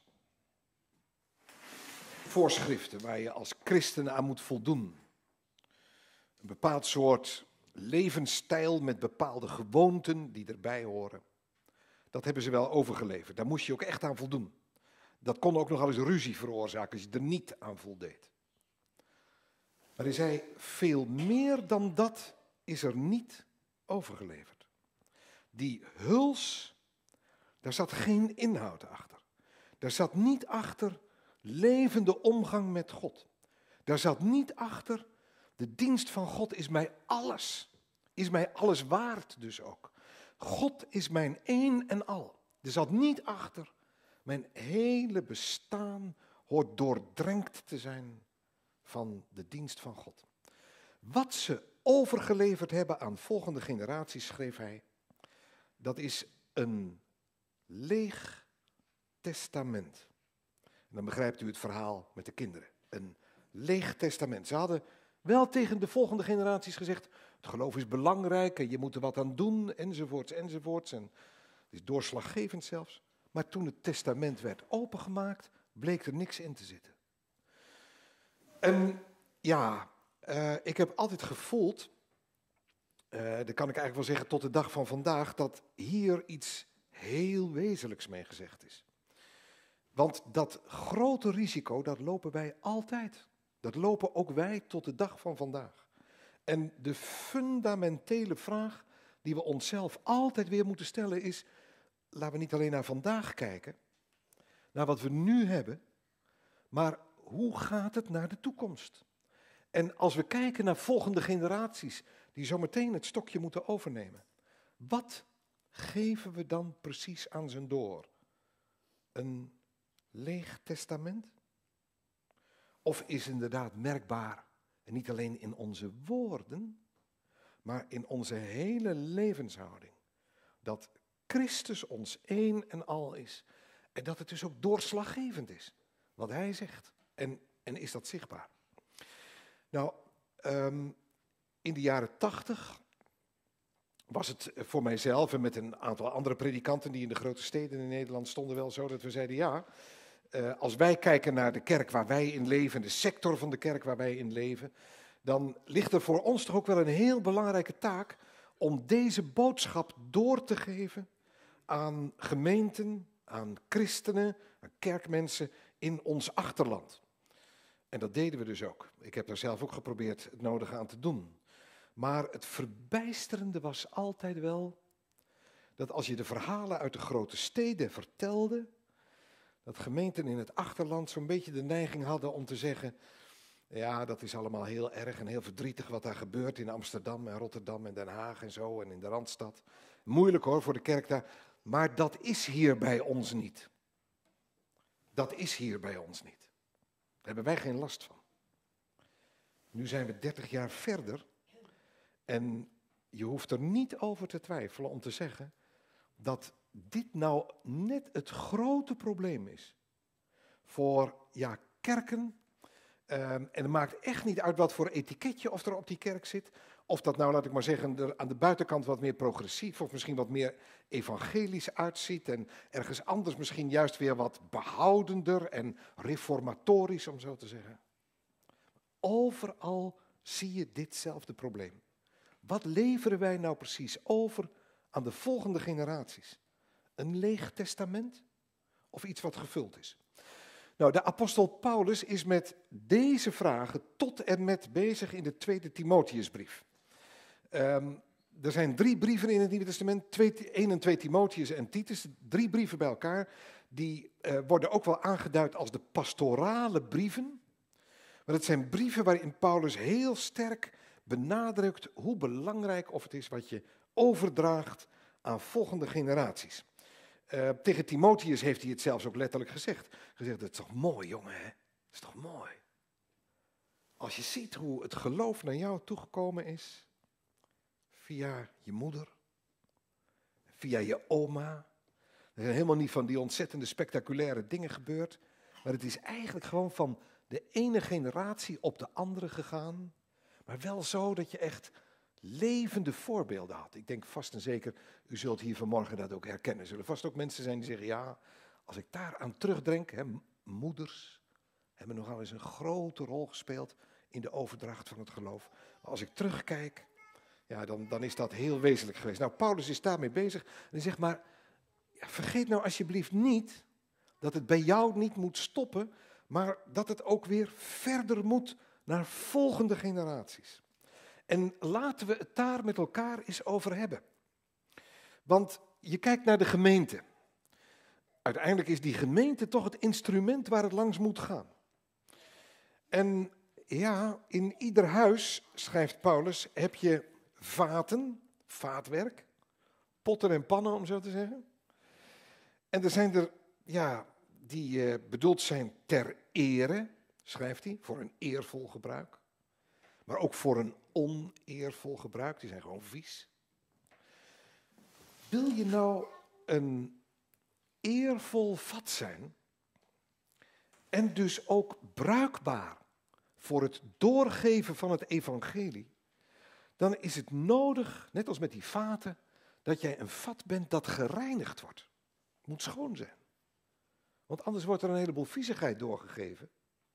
Voorschriften waar je als christen aan moet voldoen. Een bepaald soort levensstijl met bepaalde gewoonten die erbij horen. Dat hebben ze wel overgeleverd. Daar moest je ook echt aan voldoen. Dat kon ook nogal eens ruzie veroorzaken als je er niet aan voldeed. Maar hij zei, veel meer dan dat is er niet overgeleverd. Die huls, daar zat geen inhoud achter. Daar zat niet achter levende omgang met God. Daar zat niet achter, de dienst van God is mij alles waard dus ook. God is mijn een en al. Er zat niet achter, mijn hele bestaan hoort doordrenkt te zijn van de dienst van God. Wat ze overgeleverd hebben aan volgende generaties, schreef hij, dat is een leeg testament. En dan begrijpt u het verhaal met de kinderen. Een leeg testament. Ze hadden wel tegen de volgende generaties gezegd, het geloof is belangrijk en je moet er wat aan doen, enzovoorts, enzovoorts. En het is doorslaggevend zelfs. Maar toen het testament werd opengemaakt, bleek er niks in te zitten. En ja, ik heb altijd gevoeld, dat kan ik eigenlijk wel zeggen tot de dag van vandaag, dat hier iets heel wezenlijks mee gezegd is. Want dat grote risico, dat lopen wij altijd. Dat lopen ook wij tot de dag van vandaag. En de fundamentele vraag die we onszelf altijd weer moeten stellen is, laten we niet alleen naar vandaag kijken, naar wat we nu hebben, maar hoe gaat het naar de toekomst? En als we kijken naar volgende generaties die zometeen het stokje moeten overnemen, wat geven we dan precies aan ze door? Een leeg testament? Of is inderdaad merkbaar, en niet alleen in onze woorden, maar in onze hele levenshouding, dat Christus ons één en al is. En dat het dus ook doorslaggevend is, wat hij zegt. En is dat zichtbaar? Nou, in de jaren 80 was het voor mijzelf en met een aantal andere predikanten die in de grote steden in Nederland stonden wel zo dat we zeiden, ja, als wij kijken naar de kerk waar wij in leven, de sector van de kerk waar wij in leven, dan ligt er voor ons toch ook wel een heel belangrijke taak om deze boodschap door te geven aan gemeenten, aan christenen, aan kerkmensen in ons achterland. En dat deden we dus ook. Ik heb daar zelf ook geprobeerd het nodige aan te doen. Maar het verbijsterende was altijd wel dat als je de verhalen uit de grote steden vertelde, dat gemeenten in het achterland zo'n beetje de neiging hadden om te zeggen, ja, dat is allemaal heel erg en heel verdrietig wat daar gebeurt in Amsterdam en Rotterdam en Den Haag en zo en in de Randstad. Moeilijk hoor voor de kerk daar, maar dat is hier bij ons niet. Dat is hier bij ons niet. Daar hebben wij geen last van. Nu zijn we 30 jaar verder en je hoeft er niet over te twijfelen om te zeggen dat dit nou net het grote probleem is voor kerken. En het maakt echt niet uit wat voor etiketje of er op die kerk zit. Of dat nou, laat ik maar zeggen, aan de buitenkant wat meer progressief of misschien wat meer evangelisch uitziet. En ergens anders misschien juist weer wat behoudender en reformatorisch, om zo te zeggen. Overal zie je ditzelfde probleem. Wat leveren wij nou precies over aan de volgende generaties? Een leeg testament of iets wat gevuld is? Nou, de apostel Paulus is met deze vragen tot en met bezig in de tweede Timotheusbrief. Er zijn 3 brieven in het Nieuwe Testament, 1 en 2 Timotheus en Titus, 3 brieven bij elkaar. Die worden ook wel aangeduid als de pastorale brieven. Maar het zijn brieven waarin Paulus heel sterk benadrukt hoe belangrijk of het is wat je overdraagt aan volgende generaties. Tegen Timotheus heeft hij het zelfs ook letterlijk gezegd. Gezegd, dat is toch mooi, jongen, hè? Dat is toch mooi? Als je ziet hoe het geloof naar jou toegekomen is, via je moeder, via je oma. Er zijn helemaal niet van die ontzettende spectaculaire dingen gebeurd. Maar het is eigenlijk gewoon van de ene generatie op de andere gegaan. Maar wel zo dat je echt levende voorbeelden had. Ik denk vast en zeker, u zult hier vanmorgen dat ook herkennen. Er zullen vast ook mensen zijn die zeggen, ja, als ik daar aan terugdenk, hè, moeders hebben nogal eens een grote rol gespeeld in de overdracht van het geloof. Maar als ik terugkijk, ja, dan is dat heel wezenlijk geweest. Nou, Paulus is daarmee bezig en hij zegt maar, ja, vergeet nou alsjeblieft niet dat het bij jou niet moet stoppen, maar dat het ook weer verder moet naar volgende generaties. En laten we het daar met elkaar eens over hebben. Want je kijkt naar de gemeente. Uiteindelijk is die gemeente toch het instrument waar het langs moet gaan. En ja, in ieder huis, schrijft Paulus, heb je vaten, vaatwerk, potten en pannen om zo te zeggen. En er zijn er, ja, die bedoeld zijn ter ere, schrijft hij, voor een eervol gebruik. Maar ook voor een oneervol gebruik, die zijn gewoon vies. Wil je nou een eervol vat zijn en dus ook bruikbaar voor het doorgeven van het evangelie, dan is het nodig, net als met die vaten, dat jij een vat bent dat gereinigd wordt. Het moet schoon zijn. Want anders wordt er een heleboel viezigheid doorgegeven.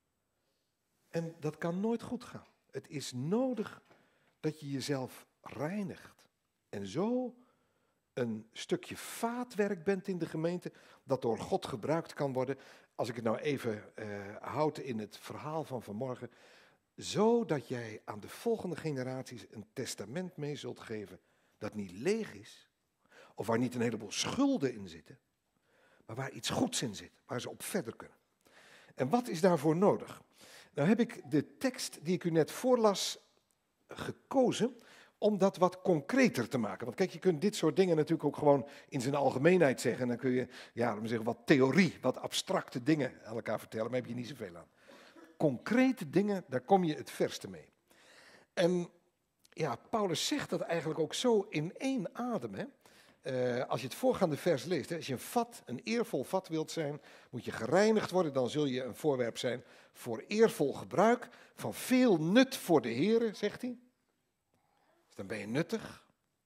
En dat kan nooit goed gaan. Het is nodig dat je jezelf reinigt. En zo een stukje vaatwerk bent in de gemeente, dat door God gebruikt kan worden. Als ik het nou even houd in het verhaal van vanmorgen. Zodat jij aan de volgende generaties een testament mee zult geven dat niet leeg is. Of waar niet een heleboel schulden in zitten. Maar waar iets goeds in zit, waar ze op verder kunnen. En wat is daarvoor nodig? Nou heb ik de tekst die ik u net voorlas gekozen om dat wat concreter te maken. Want kijk, je kunt dit soort dingen natuurlijk ook gewoon in zijn algemeenheid zeggen. En dan kun je, ja, laten we zeggen, wat theorie, wat abstracte dingen aan elkaar vertellen, maar heb je niet zoveel aan. Concrete dingen, daar kom je het verste mee. En ja, Paulus zegt dat eigenlijk ook zo in één adem, hè. Als je het voorgaande vers leest, hè, als je een eervol vat wilt zijn, moet je gereinigd worden, dan zul je een voorwerp zijn voor eervol gebruik, van veel nut voor de Heere, zegt hij. Dus dan ben je nuttig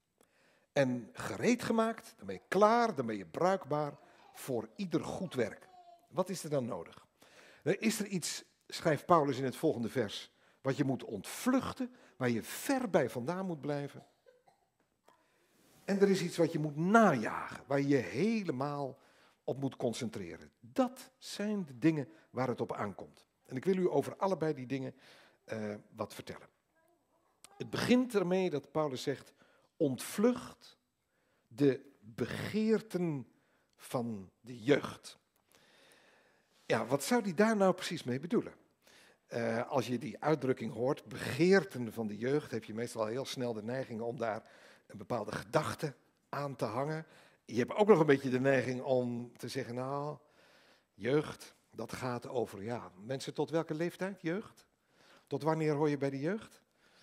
en gereed gemaakt, dan ben je klaar, dan ben je bruikbaar voor ieder goed werk. Wat is er dan nodig? Is er iets, schrijft Paulus in het volgende vers, wat je moet ontvluchten, waar je ver bij vandaan moet blijven? En er is iets wat je moet najagen, waar je je helemaal op moet concentreren. Dat zijn de dingen waar het op aankomt. En ik wil u over allebei die dingen wat vertellen. Het begint ermee dat Paulus zegt, ontvlucht de begeerten van de jeugd. Ja, wat zou hij daar nou precies mee bedoelen? Als je die uitdrukking hoort, begeerten van de jeugd, heb je meestal heel snel de neiging om daar een bepaalde gedachte aan te hangen. Je hebt ook nog een beetje de neiging om te zeggen, nou, jeugd, dat gaat over, ja, mensen tot welke leeftijd, jeugd? Tot wanneer hoor je bij de jeugd?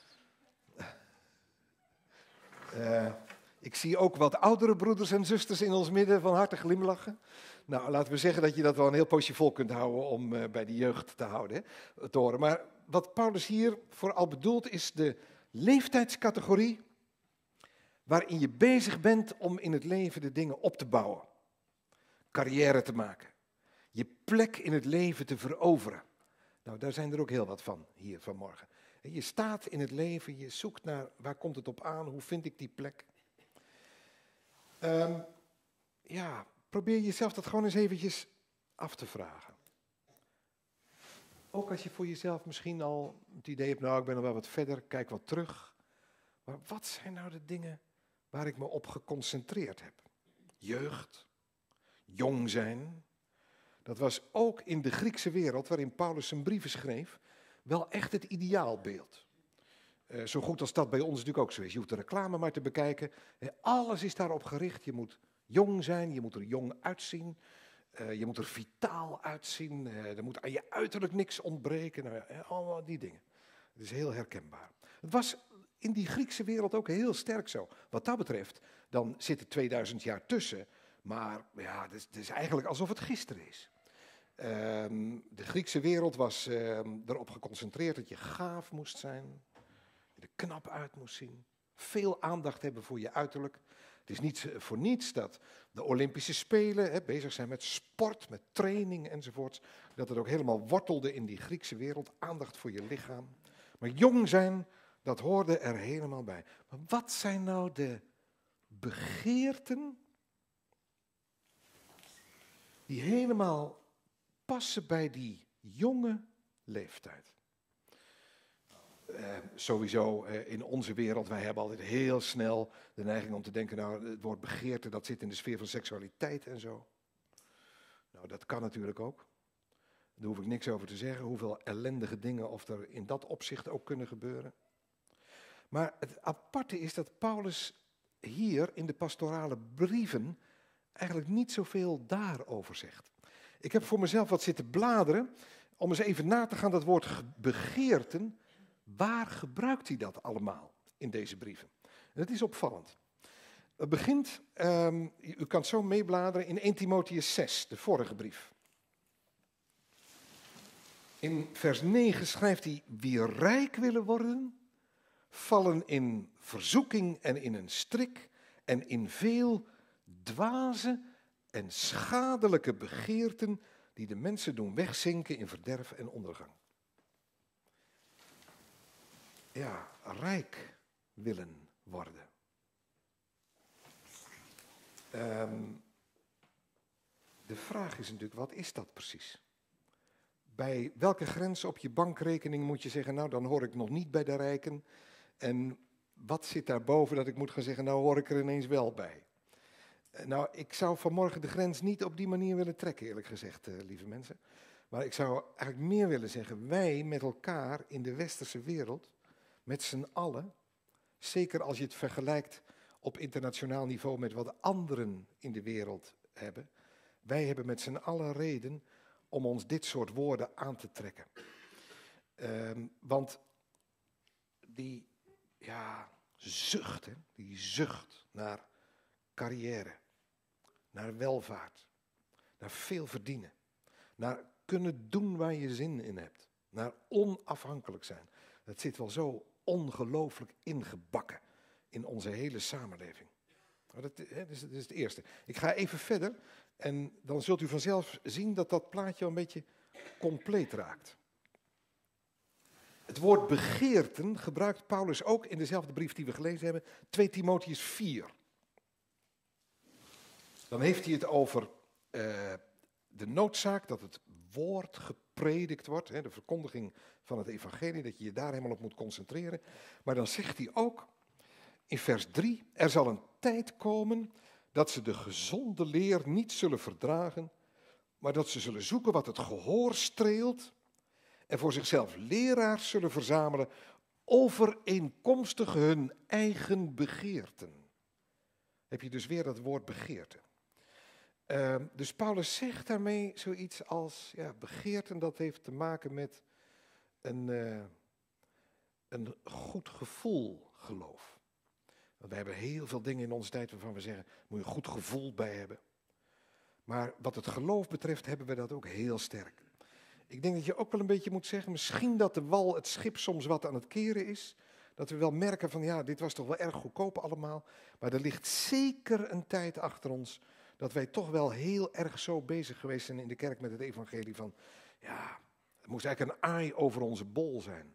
Ik zie ook wat oudere broeders en zusters in ons midden van harte glimlachen. Nou, laten we zeggen dat je dat wel een heel poosje vol kunt houden om bij de jeugd te houden, hè, te horen. Maar wat Paulus hier vooral bedoelt is de leeftijdscategorie waarin je bezig bent om in het leven de dingen op te bouwen. Carrière te maken. Je plek in het leven te veroveren. Nou, daar zijn er ook heel wat van hier vanmorgen. Je staat in het leven, je zoekt naar waar komt het op aan, hoe vind ik die plek. Ja, probeer jezelf dat gewoon eens eventjes af te vragen. Ook als je voor jezelf misschien al het idee hebt, nou ik ben al wel wat verder, kijk wat terug. Maar wat zijn nou de dingen waar ik me op geconcentreerd heb? Jeugd, jong zijn. Dat was ook in de Griekse wereld, waarin Paulus zijn brieven schreef, wel echt het ideaalbeeld. Zo goed als dat bij ons natuurlijk ook zo is. Je hoeft de reclame maar te bekijken. Alles is daarop gericht. Je moet jong zijn, je moet er jong uitzien. Je moet er vitaal uitzien. Er moet aan je uiterlijk niks ontbreken. Nou ja, allemaal die dingen. Het is heel herkenbaar. Het was in die Griekse wereld ook heel sterk zo. Wat dat betreft dan zit er 2000 jaar tussen. Maar ja, het is eigenlijk alsof het gisteren is. De Griekse wereld was erop geconcentreerd dat je gaaf moest zijn, er knap uit moest zien, veel aandacht hebben voor je uiterlijk. Het is niet voor niets dat de Olympische Spelen bezig zijn met sport, met training enzovoorts. Dat het ook helemaal wortelde in die Griekse wereld, aandacht voor je lichaam. Maar jong zijn, dat hoorde er helemaal bij. Maar wat zijn nou de begeerten die helemaal passen bij die jonge leeftijd? Sowieso in onze wereld, wij hebben altijd heel snel de neiging om te denken, nou, het woord begeerte, dat zit in de sfeer van seksualiteit en zo. Nou, dat kan natuurlijk ook. Daar hoef ik niks over te zeggen, hoeveel ellendige dingen of er in dat opzicht ook kunnen gebeuren. Maar het aparte is dat Paulus hier in de pastorale brieven eigenlijk niet zoveel daarover zegt. Ik heb voor mezelf wat zitten bladeren om eens even na te gaan, dat woord begeerten. Waar gebruikt hij dat allemaal in deze brieven? En dat is opvallend. Het begint, u kan het zo meebladeren, in 1 Timotheüs 6, de vorige brief. In vers 9 schrijft hij, wie rijk willen worden, vallen in verzoeking en in een strik en in veel dwaze en schadelijke begeerten die de mensen doen wegzinken in verderf en ondergang. Ja, rijk willen worden. De vraag is natuurlijk, wat is dat precies? Bij welke grens op je bankrekening moet je zeggen, nou dan hoor ik nog niet bij de rijken. En wat zit daarboven dat ik moet gaan zeggen, nou hoor ik er ineens wel bij. Nou, ik zou vanmorgen de grens niet op die manier willen trekken, eerlijk gezegd, lieve mensen. Maar ik zou eigenlijk meer willen zeggen, wij met elkaar in de westerse wereld, met z'n allen, zeker als je het vergelijkt op internationaal niveau met wat anderen in de wereld hebben, wij hebben met z'n allen reden om ons dit soort woorden aan te trekken. Want die zucht, die zucht naar carrière, naar welvaart, naar veel verdienen, naar kunnen doen waar je zin in hebt, naar onafhankelijk zijn. Dat zit wel zo ongelooflijk ingebakken in onze hele samenleving. Dat is het eerste. Ik ga even verder en dan zult u vanzelf zien dat dat plaatje wel een beetje compleet raakt. Het woord begeerten gebruikt Paulus ook in dezelfde brief die we gelezen hebben, 2 Timotheüs 4. Dan heeft hij het over de noodzaak dat het woord gepredikt wordt, de verkondiging van het evangelie, dat je je daar helemaal op moet concentreren. Maar dan zegt hij ook in vers 3, er zal een tijd komen dat ze de gezonde leer niet zullen verdragen, maar dat ze zullen zoeken wat het gehoor streelt en voor zichzelf leraars zullen verzamelen overeenkomstig hun eigen begeerten. Heb je dus weer dat woord begeerte. Dus Paulus zegt daarmee zoiets als, begeerten, dat heeft te maken met een goed gevoel geloof. Want wij hebben heel veel dingen in onze tijd waarvan we zeggen, moet je een goed gevoel bij hebben. Maar wat het geloof betreft hebben we dat ook heel sterk. Ik denk dat je ook wel een beetje moet zeggen, misschien dat de wal het schip soms wat aan het keren is. Dat we wel merken van, dit was toch wel erg goedkoop allemaal. Maar er ligt zeker een tijd achter ons dat wij toch wel heel erg zo bezig geweest zijn in de kerk met het evangelie van, het moest eigenlijk een aai over onze bol zijn.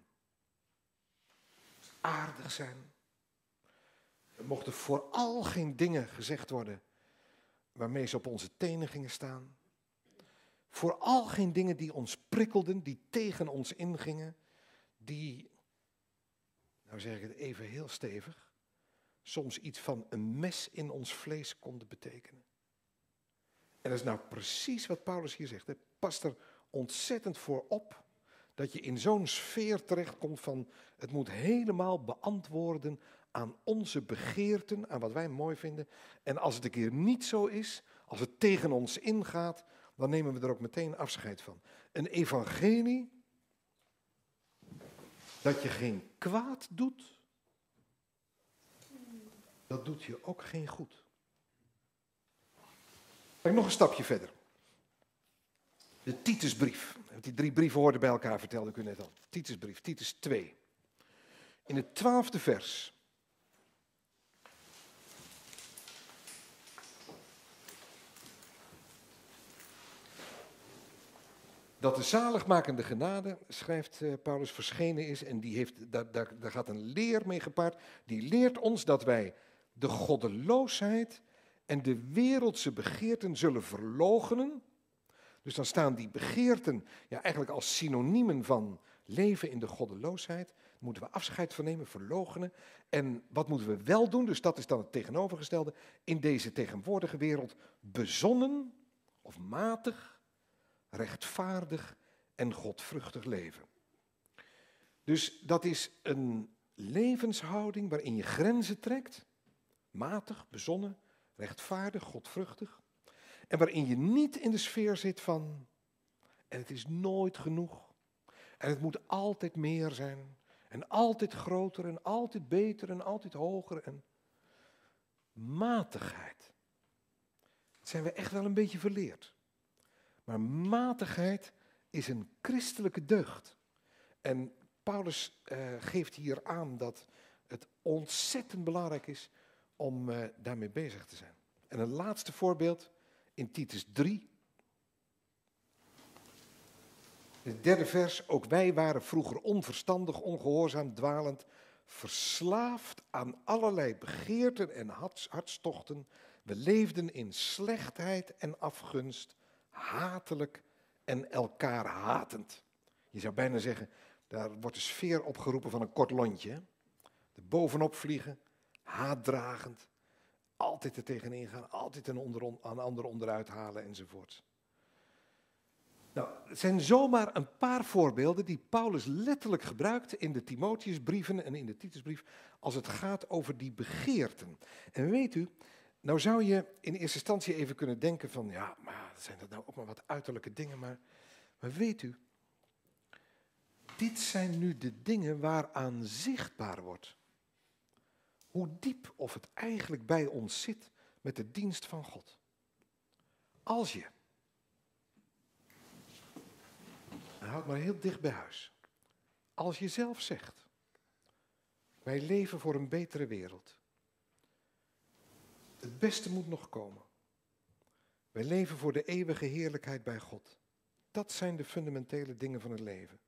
Aardig zijn. Er mochten vooral geen dingen gezegd worden waarmee ze op onze tenen gingen staan. Vooral geen dingen die ons prikkelden, die tegen ons ingingen, die, nou zeg ik het even heel stevig, soms iets van een mes in ons vlees konden betekenen. En dat is nou precies wat Paulus hier zegt. Pas er ontzettend voor op dat je in zo'n sfeer terechtkomt van het moet helemaal beantwoorden aan onze begeerten, aan wat wij mooi vinden. En als het een keer niet zo is, als het tegen ons ingaat, dan nemen we er ook meteen afscheid van. Een evangelie dat je geen kwaad doet, dat doet je ook geen goed. Kijk, nog een stapje verder. De Titusbrief. Die 3 brieven hoorden bij elkaar, vertelde ik u net al. Titusbrief, Titus 2. In het 12e vers. Dat de zaligmakende genade, schrijft Paulus, verschenen is. En die heeft, daar gaat een leer mee gepaard. Die leert ons dat wij de goddeloosheid en de wereldse begeerten zullen verloochenen. Dus dan staan die begeerten eigenlijk als synoniemen van leven in de goddeloosheid. Daar moeten we afscheid van nemen, verloochenen. En wat moeten we wel doen? Dus dat is dan het tegenovergestelde. In deze tegenwoordige wereld bezonnen of matig, rechtvaardig en godvruchtig leven. Dus dat is een levenshouding waarin je grenzen trekt. Matig, bezonnen, rechtvaardig, godvruchtig. En waarin je niet in de sfeer zit van, en het is nooit genoeg. En het moet altijd meer zijn. En altijd groter en altijd beter en altijd hoger. En matigheid. Dat zijn we echt wel een beetje verleerd. Maar matigheid is een christelijke deugd. En Paulus geeft hier aan dat het ontzettend belangrijk is om daarmee bezig te zijn. En een laatste voorbeeld in Titus 3. Het 3e vers. Ook wij waren vroeger onverstandig, ongehoorzaam, dwalend, verslaafd aan allerlei begeerten en hartstochten. We leefden in slechtheid en afgunst, hatelijk en elkaar hatend. Je zou bijna zeggen, daar wordt de sfeer opgeroepen van een kort lontje. Hè? Er bovenop vliegen, haatdragend, altijd er tegenin gaan, altijd een ander onderuit halen enzovoort. Nou, het zijn zomaar een paar voorbeelden die Paulus letterlijk gebruikt in de Timotheusbrieven en in de Titusbrief als het gaat over die begeerten. En weet u, nou zou je in eerste instantie even kunnen denken van, ja, maar zijn dat nou ook maar wat uiterlijke dingen, maar weet u, dit zijn nu de dingen waaraan zichtbaar wordt hoe diep of het eigenlijk bij ons zit met de dienst van God. Als je, en houd maar heel dicht bij huis, als je zelf zegt, wij leven voor een betere wereld. Het beste moet nog komen. Wij leven voor de eeuwige heerlijkheid bij God. Dat zijn de fundamentele dingen van het leven.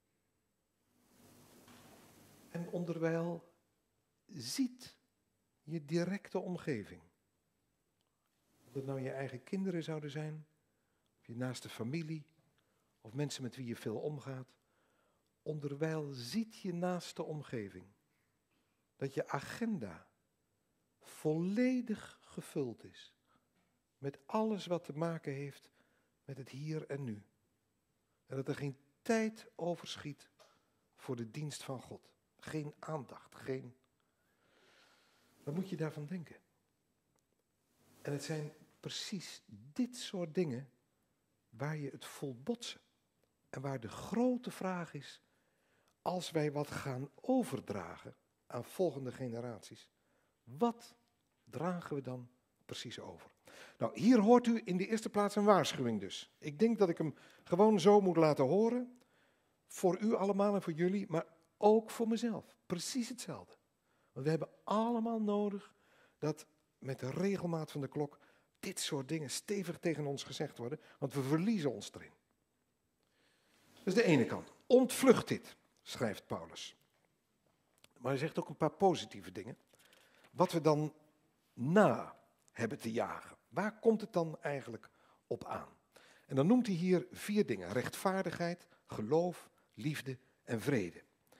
En onderwijl ziet je directe omgeving. Of het nou je eigen kinderen zouden zijn, of je naaste familie, of mensen met wie je veel omgaat. Onderwijl ziet je naaste omgeving dat je agenda volledig gevuld is met alles wat te maken heeft met het hier en nu. En dat er geen tijd overschiet voor de dienst van God. Geen aandacht, geen... Wat moet je daarvan denken? En het zijn precies dit soort dingen waar je het vol botsen. En waar de grote vraag is, als wij wat gaan overdragen aan volgende generaties, wat dragen we dan precies over? Nou, hier hoort u in de eerste plaats een waarschuwing dus. Ik denk dat ik hem gewoon zo moet laten horen, voor u allemaal en voor jullie, maar ook voor mezelf. Precies hetzelfde. Want we hebben allemaal nodig dat met de regelmaat van de klok dit soort dingen stevig tegen ons gezegd worden, want we verliezen ons erin. Dat is de ene kant. Ontvlucht dit, schrijft Paulus. Maar hij zegt ook een paar positieve dingen. Wat we dan na hebben te jagen. Waar komt het dan eigenlijk op aan? En dan noemt hij hier 4 dingen. Rechtvaardigheid, geloof, liefde en vrede.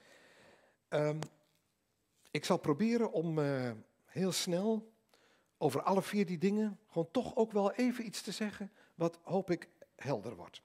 Ik zal proberen om heel snel over alle 4 die dingen gewoon toch ook wel even iets te zeggen wat hoop ik helder wordt.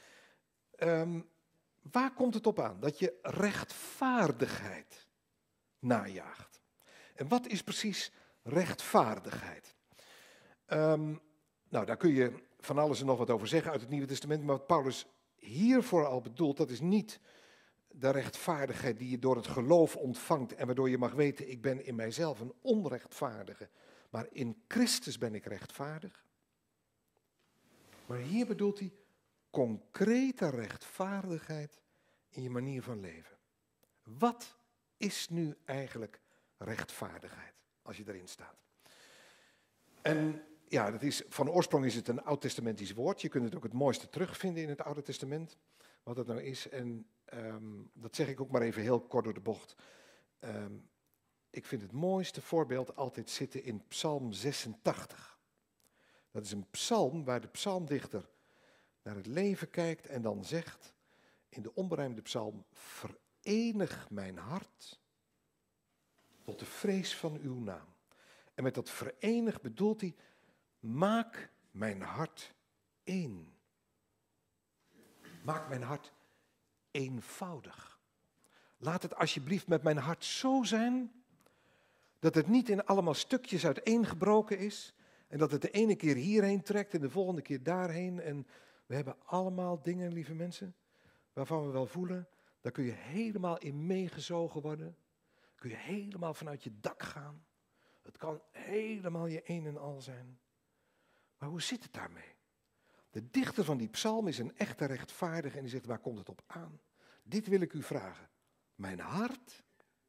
Waar komt het op aan? Dat je rechtvaardigheid najaagt. En wat is precies rechtvaardigheid? Nou, daar kun je van alles en nog wat over zeggen uit het Nieuwe Testament, maar wat Paulus hier vooral bedoelt, dat is niet de rechtvaardigheid die je door het geloof ontvangt en waardoor je mag weten, ik ben in mijzelf een onrechtvaardige, maar in Christus ben ik rechtvaardig. Maar hier bedoelt hij concrete rechtvaardigheid in je manier van leven. Wat is nu eigenlijk rechtvaardigheid, als je erin staat? En ja, van oorsprong is het een oud-testamentisch woord. Je kunt het ook het mooiste terugvinden in het Oude Testament, wat het nou is. En dat zeg ik ook maar even heel kort door de bocht. Ik vind het mooiste voorbeeld altijd zitten in Psalm 86. Dat is een psalm waar de psalmdichter naar het leven kijkt en dan zegt in de onberijmde psalm: verenig mijn hart tot de vrees van uw naam. En met dat verenig bedoelt hij, maak mijn hart één. Maak mijn hart eenvoudig. Laat het alsjeblieft met mijn hart zo zijn dat het niet in allemaal stukjes uiteengebroken is en dat het de ene keer hierheen trekt en de volgende keer daarheen. En we hebben allemaal dingen, lieve mensen, waarvan we wel voelen, daar kun je helemaal in meegezogen worden. Kun je helemaal vanuit je dak gaan. Het kan helemaal je een en al zijn. Maar hoe zit het daarmee? De dichter van die psalm is een echte rechtvaardige en die zegt, waar komt het op aan? Dit wil ik u vragen. Mijn hart,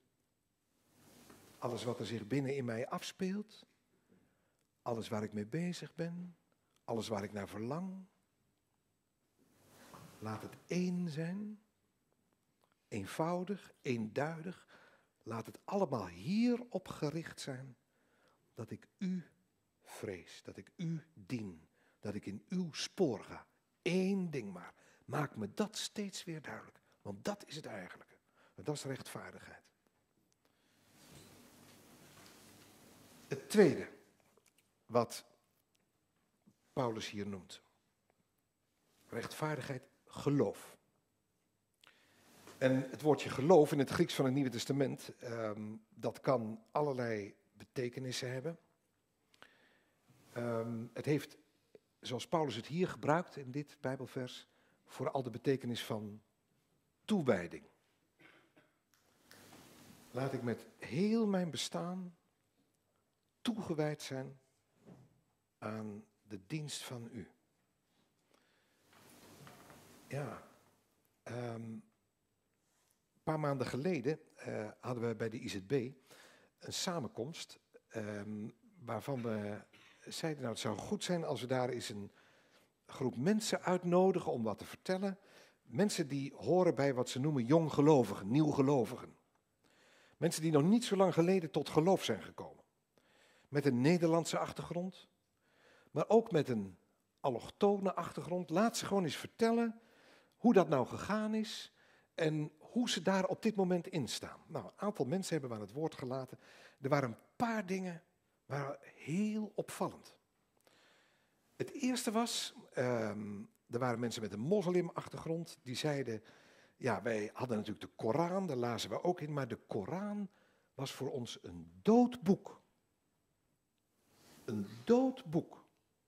alles wat er zich binnen in mij afspeelt, alles waar ik mee bezig ben, alles waar ik naar verlang, laat het één zijn, eenvoudig, eenduidig. Laat het allemaal hierop gericht zijn, dat ik u vrees, dat ik u dien, dat ik in uw spoor ga. Eén ding maar. Maak me dat steeds weer duidelijk, want dat is het eigenlijke. Dat is rechtvaardigheid. Het tweede wat Paulus hier noemt. Rechtvaardigheid, geloof. En het woordje geloof in het Grieks van het Nieuwe Testament, dat kan allerlei betekenissen hebben. Het heeft, zoals Paulus het hier gebruikt in dit Bijbelvers, vooral de betekenis van toewijding. Laat ik met heel mijn bestaan toegewijd zijn aan de dienst van u. Ja, een paar maanden geleden hadden we bij de IZB een samenkomst waarvan we zeiden, nou het zou goed zijn als we daar eens een groep mensen uitnodigen om wat te vertellen. Mensen die horen bij wat ze noemen jonggelovigen, nieuwgelovigen. Mensen die nog niet zo lang geleden tot geloof zijn gekomen. Met een Nederlandse achtergrond, maar ook met een allochtone achtergrond. Laat ze gewoon eens vertellen hoe dat nou gegaan is en hoe ze daar op dit moment in staan. Nou, een aantal mensen hebben we aan het woord gelaten. Er waren een paar dingen waren heel opvallend. Het eerste was, er waren mensen met een moslimachtergrond die zeiden, ja, wij hadden natuurlijk de Koran, daar lazen we ook in, maar de Koran was voor ons een dood boek. Een dood boek.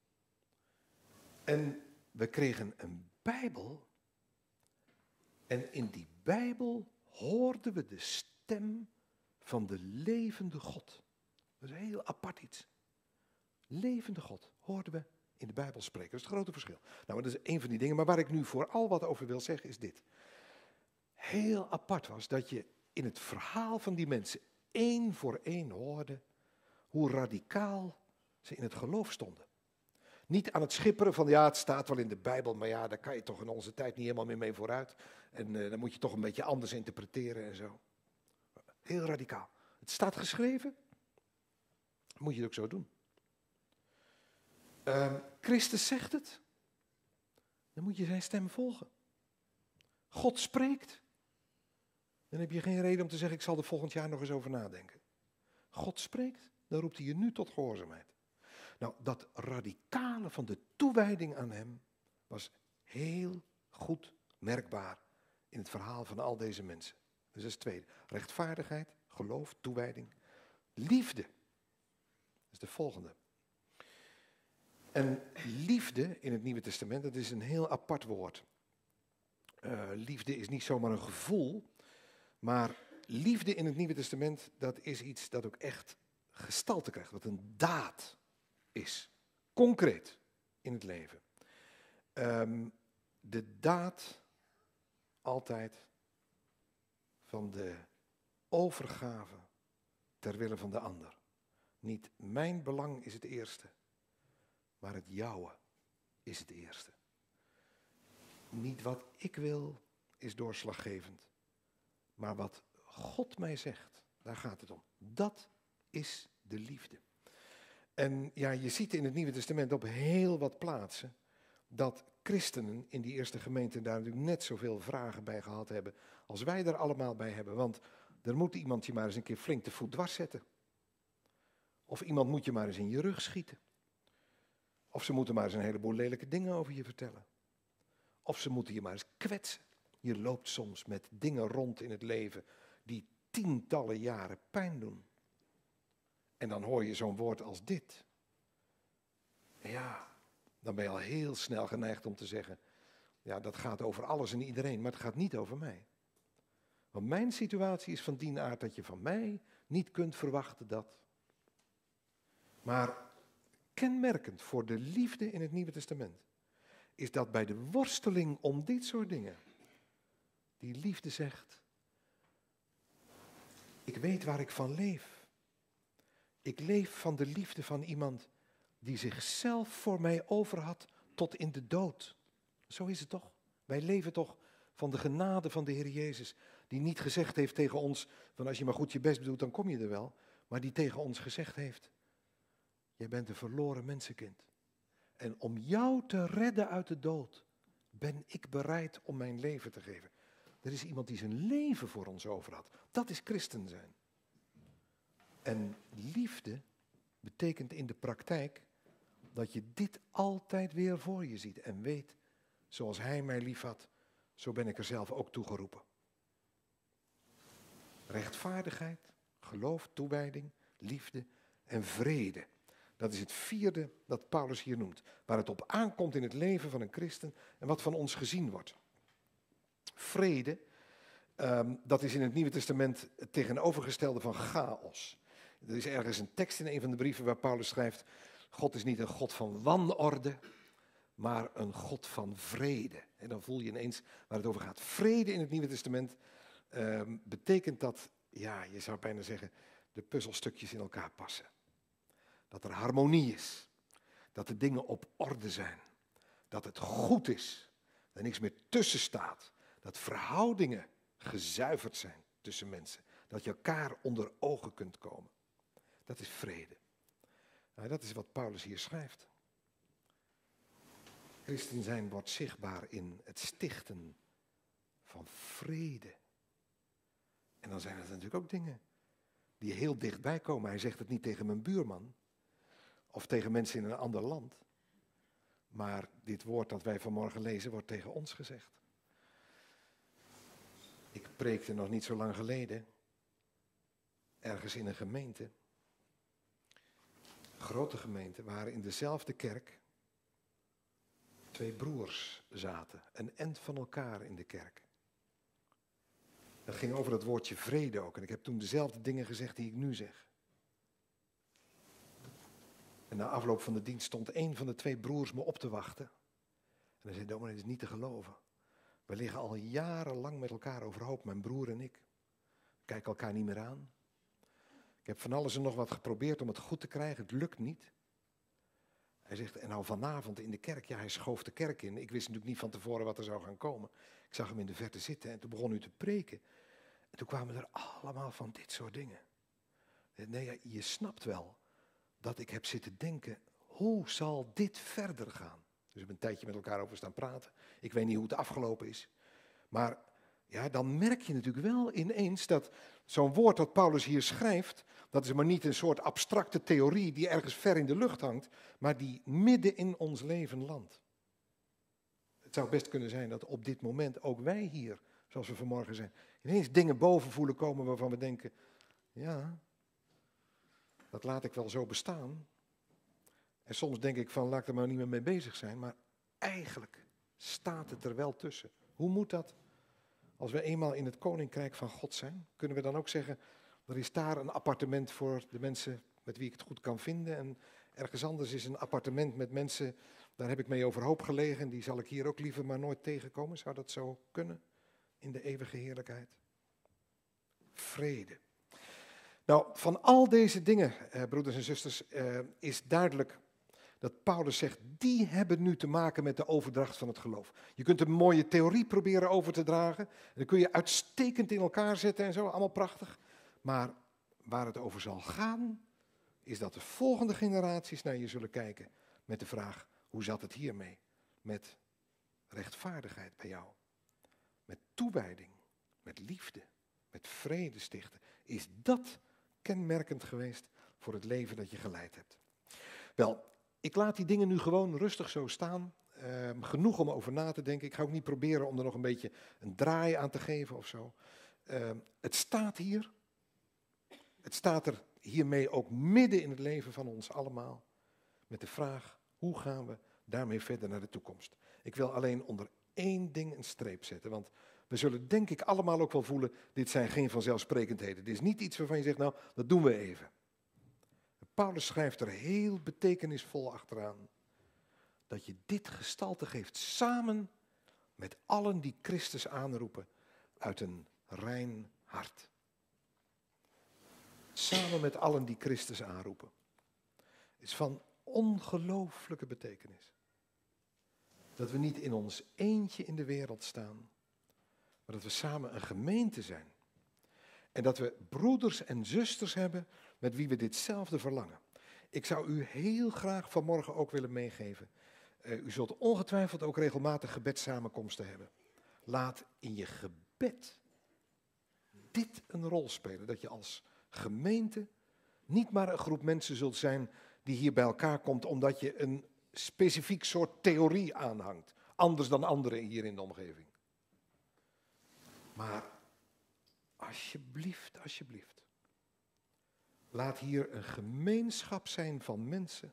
En we kregen een Bijbel en in die Bijbel hoorden we de stem van de levende God. Dat is een heel apart iets. Levende God hoorden we in de Bijbel spreken. Dat is het grote verschil. Nou, dat is een van die dingen. Maar waar ik nu vooral wat over wil zeggen is dit. Heel apart was dat je in het verhaal van die mensen één voor één hoorde hoe radicaal ze in het geloof stonden. Niet aan het schipperen van ja, het staat wel in de Bijbel, maar ja, daar kan je toch in onze tijd niet helemaal meer mee vooruit. En dan moet je toch een beetje anders interpreteren en zo. Heel radicaal. Het staat geschreven, moet je het ook zo doen. Christus zegt het, dan moet je zijn stem volgen. God spreekt, dan heb je geen reden om te zeggen, ik zal er volgend jaar nog eens over nadenken. God spreekt, dan roept hij je nu tot gehoorzaamheid. Nou, dat radicale van de toewijding aan hem was heel goed merkbaar in het verhaal van al deze mensen. Dus dat is het tweede. Rechtvaardigheid, geloof, toewijding. Liefde, dat is de volgende. En liefde in het Nieuwe Testament, dat is een heel apart woord. Liefde is niet zomaar een gevoel, Maar liefde in het Nieuwe Testament, dat is iets dat ook echt gestalte krijgt. Wat een daad is. Concreet in het leven. De daad altijd van de overgave ter wille van de ander. Niet mijn belang is het eerste, maar het jouwe is het eerste. Niet wat ik wil is doorslaggevend, maar wat God mij zegt, daar gaat het om. Dat is de liefde. En ja, je ziet in het Nieuwe Testament op heel wat plaatsen dat christenen in die eerste gemeente daar natuurlijk net zoveel vragen bij gehad hebben als wij er allemaal bij hebben. Want er moet iemand je maar eens een keer flink de voet dwars zetten. Of iemand moet je maar eens in je rug schieten. Of ze moeten maar eens een heleboel lelijke dingen over je vertellen. Of ze moeten je maar eens kwetsen. Je loopt soms met dingen rond in het leven die tientallen jaren pijn doen. En dan hoor je zo'n woord als dit. Ja, dan ben je al heel snel geneigd om te zeggen, ja, dat gaat over alles en iedereen, maar het gaat niet over mij. Want mijn situatie is van die aard dat je van mij niet kunt verwachten dat. Maar kenmerkend voor de liefde in het Nieuwe Testament is dat bij de worsteling om dit soort dingen, die liefde zegt, ik weet waar ik van leef. Ik leef van de liefde van iemand die zichzelf voor mij over had tot in de dood. Zo is het toch? Wij leven toch van de genade van de Heer Jezus, die niet gezegd heeft tegen ons, van als je maar goed je best doet, dan kom je er wel. Maar die tegen ons gezegd heeft, jij bent een verloren mensenkind. En om jou te redden uit de dood, ben ik bereid om mijn leven te geven. Er is iemand die zijn leven voor ons over had. Dat is christen zijn. En liefde betekent in de praktijk dat je dit altijd weer voor je ziet en weet, zoals hij mij lief had, zo ben ik er zelf ook toe geroepen. Rechtvaardigheid, geloof, toewijding, liefde en vrede. Dat is het vierde dat Paulus hier noemt, waar het op aankomt in het leven van een christen en wat van ons gezien wordt. Vrede, dat is in het Nieuwe Testament het tegenovergestelde van chaos. Er is ergens een tekst in een van de brieven waar Paulus schrijft, God is niet een God van wanorde, maar een God van vrede. En dan voel je ineens waar het over gaat. Vrede in het Nieuwe Testament betekent dat, ja, je zou bijna zeggen, de puzzelstukjes in elkaar passen. Dat er harmonie is. Dat de dingen op orde zijn. Dat het goed is. Dat er niks meer tussen staat. Dat verhoudingen gezuiverd zijn tussen mensen. Dat je elkaar onder ogen kunt komen. Dat is vrede. Nou, dat is wat Paulus hier schrijft. Christen zijn wordt zichtbaar in het stichten van vrede. En dan zijn het natuurlijk ook dingen die heel dichtbij komen. Hij zegt het niet tegen mijn buurman of tegen mensen in een ander land. Maar dit woord dat wij vanmorgen lezen wordt tegen ons gezegd. Ik preekte nog niet zo lang geleden ergens in een gemeente. Een grote gemeente waar in dezelfde kerk 2 broers zaten. Een end van elkaar in de kerk. Dat ging over dat woordje vrede ook. En ik heb toen dezelfde dingen gezegd die ik nu zeg. En na afloop van de dienst stond een van de 2 broers me op te wachten. En hij zei, dominee, dit is niet te geloven. We liggen al jarenlang met elkaar overhoop, mijn broer en ik. We kijken elkaar niet meer aan. Ik heb van alles en nog wat geprobeerd om het goed te krijgen. Het lukt niet. Hij zegt, en nou vanavond in de kerk, ja, hij schoof de kerk in. Ik wist natuurlijk niet van tevoren wat er zou gaan komen. Ik zag hem in de verte zitten en toen begon hij te preken. En toen kwamen er allemaal van dit soort dingen. Nee, ja, je snapt wel dat ik heb zitten denken, hoe zal dit verder gaan? Dus we hebben een tijdje met elkaar over staan praten. Ik weet niet hoe het afgelopen is. Maar ja, dan merk je natuurlijk wel ineens dat zo'n woord dat Paulus hier schrijft, dat is maar niet een soort abstracte theorie die ergens ver in de lucht hangt, maar die midden in ons leven landt. Het zou best kunnen zijn dat op dit moment ook wij hier, zoals we vanmorgen zijn, ineens dingen boven voelen komen waarvan we denken, ja, dat laat ik wel zo bestaan. En soms denk ik van, laat ik er maar niet meer mee bezig zijn, maar eigenlijk staat het er wel tussen. Hoe moet dat? Als we eenmaal in het koninkrijk van God zijn, kunnen we dan ook zeggen, er is daar een appartement voor de mensen met wie ik het goed kan vinden. En ergens anders is een appartement met mensen, daar heb ik mee overhoop gelegen. En die zal ik hier ook liever maar nooit tegenkomen. Zou dat zo kunnen in de eeuwige heerlijkheid? Vrede. Nou, van al deze dingen, broeders en zusters, is duidelijk dat Paulus zegt, die hebben nu te maken met de overdracht van het geloof. Je kunt een mooie theorie proberen over te dragen. En dan kun je uitstekend in elkaar zetten en zo, allemaal prachtig. Maar waar het over zal gaan, is dat de volgende generaties naar je zullen kijken met de vraag, hoe zat het hiermee? Met rechtvaardigheid bij jou. Met toewijding, met liefde, met vrede stichten. Is dat kenmerkend geweest voor het leven dat je geleid hebt? Wel, ik laat die dingen nu gewoon rustig zo staan. Genoeg om over na te denken. Ik ga ook niet proberen om er nog een beetje een draai aan te geven of zo. Het staat hier. Het staat er hiermee ook midden in het leven van ons allemaal. Met de vraag, hoe gaan we daarmee verder naar de toekomst? Ik wil alleen onder één ding een streep zetten. Want we zullen denk ik allemaal ook wel voelen, dit zijn geen vanzelfsprekendheden. Dit is niet iets waarvan je zegt, nou, dat doen we even. Paulus schrijft er heel betekenisvol achteraan. Dat je dit gestalte geeft samen met allen die Christus aanroepen uit een rein hart. Samen met allen die Christus aanroepen. Is van ongelooflijke betekenis. Dat we niet in ons eentje in de wereld staan, maar dat we samen een gemeente zijn. En dat we broeders en zusters hebben met wie we ditzelfde verlangen. Ik zou u heel graag vanmorgen ook willen meegeven. U zult ongetwijfeld ook regelmatig gebedssamenkomsten hebben. Laat in je gebed dit een rol spelen. Dat je als gemeente niet maar een groep mensen zult zijn die hier bij elkaar komt omdat je een specifiek soort theorie aanhangt. Anders dan anderen hier in de omgeving. Maar alsjeblieft, alsjeblieft. Laat hier een gemeenschap zijn van mensen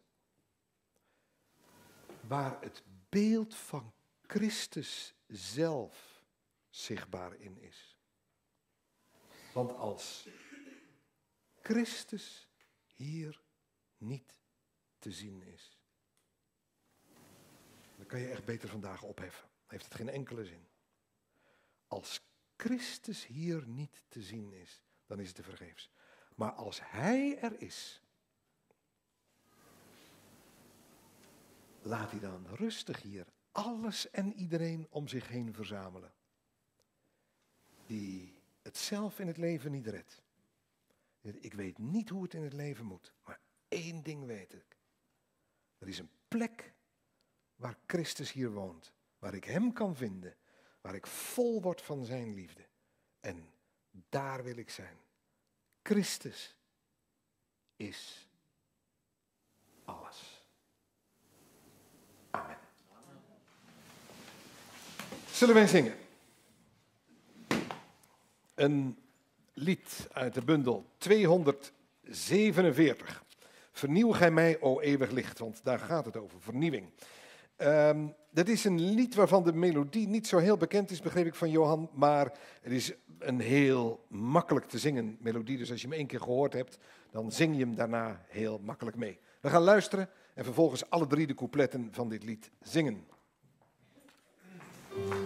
waar het beeld van Christus zelf zichtbaar in is. Want als Christus hier niet te zien is, dan kan je echt beter vandaag opheffen. Heeft het geen enkele zin. Als Christus hier niet te zien is, dan is het te vergeefs. Maar als Hij er is, laat Hij dan rustig hier alles en iedereen om zich heen verzamelen. Die het zelf in het leven niet redt. Ik weet niet hoe het in het leven moet, maar één ding weet ik. Er is een plek waar Christus hier woont, waar ik Hem kan vinden, waar ik vol word van Zijn liefde. En daar wil ik zijn. Christus is alles. Amen. Zullen wij zingen? Een lied uit de bundel 247. Vernieuw gij mij, o eeuwig licht, want daar gaat het over, vernieuwing. Dat is een lied waarvan de melodie niet zo heel bekend is, begreep ik van Johan, maar het is een heel makkelijk te zingen melodie. Dus als je hem 1 keer gehoord hebt, dan zing je hem daarna heel makkelijk mee. We gaan luisteren en vervolgens alle 3 de coupletten van dit lied zingen.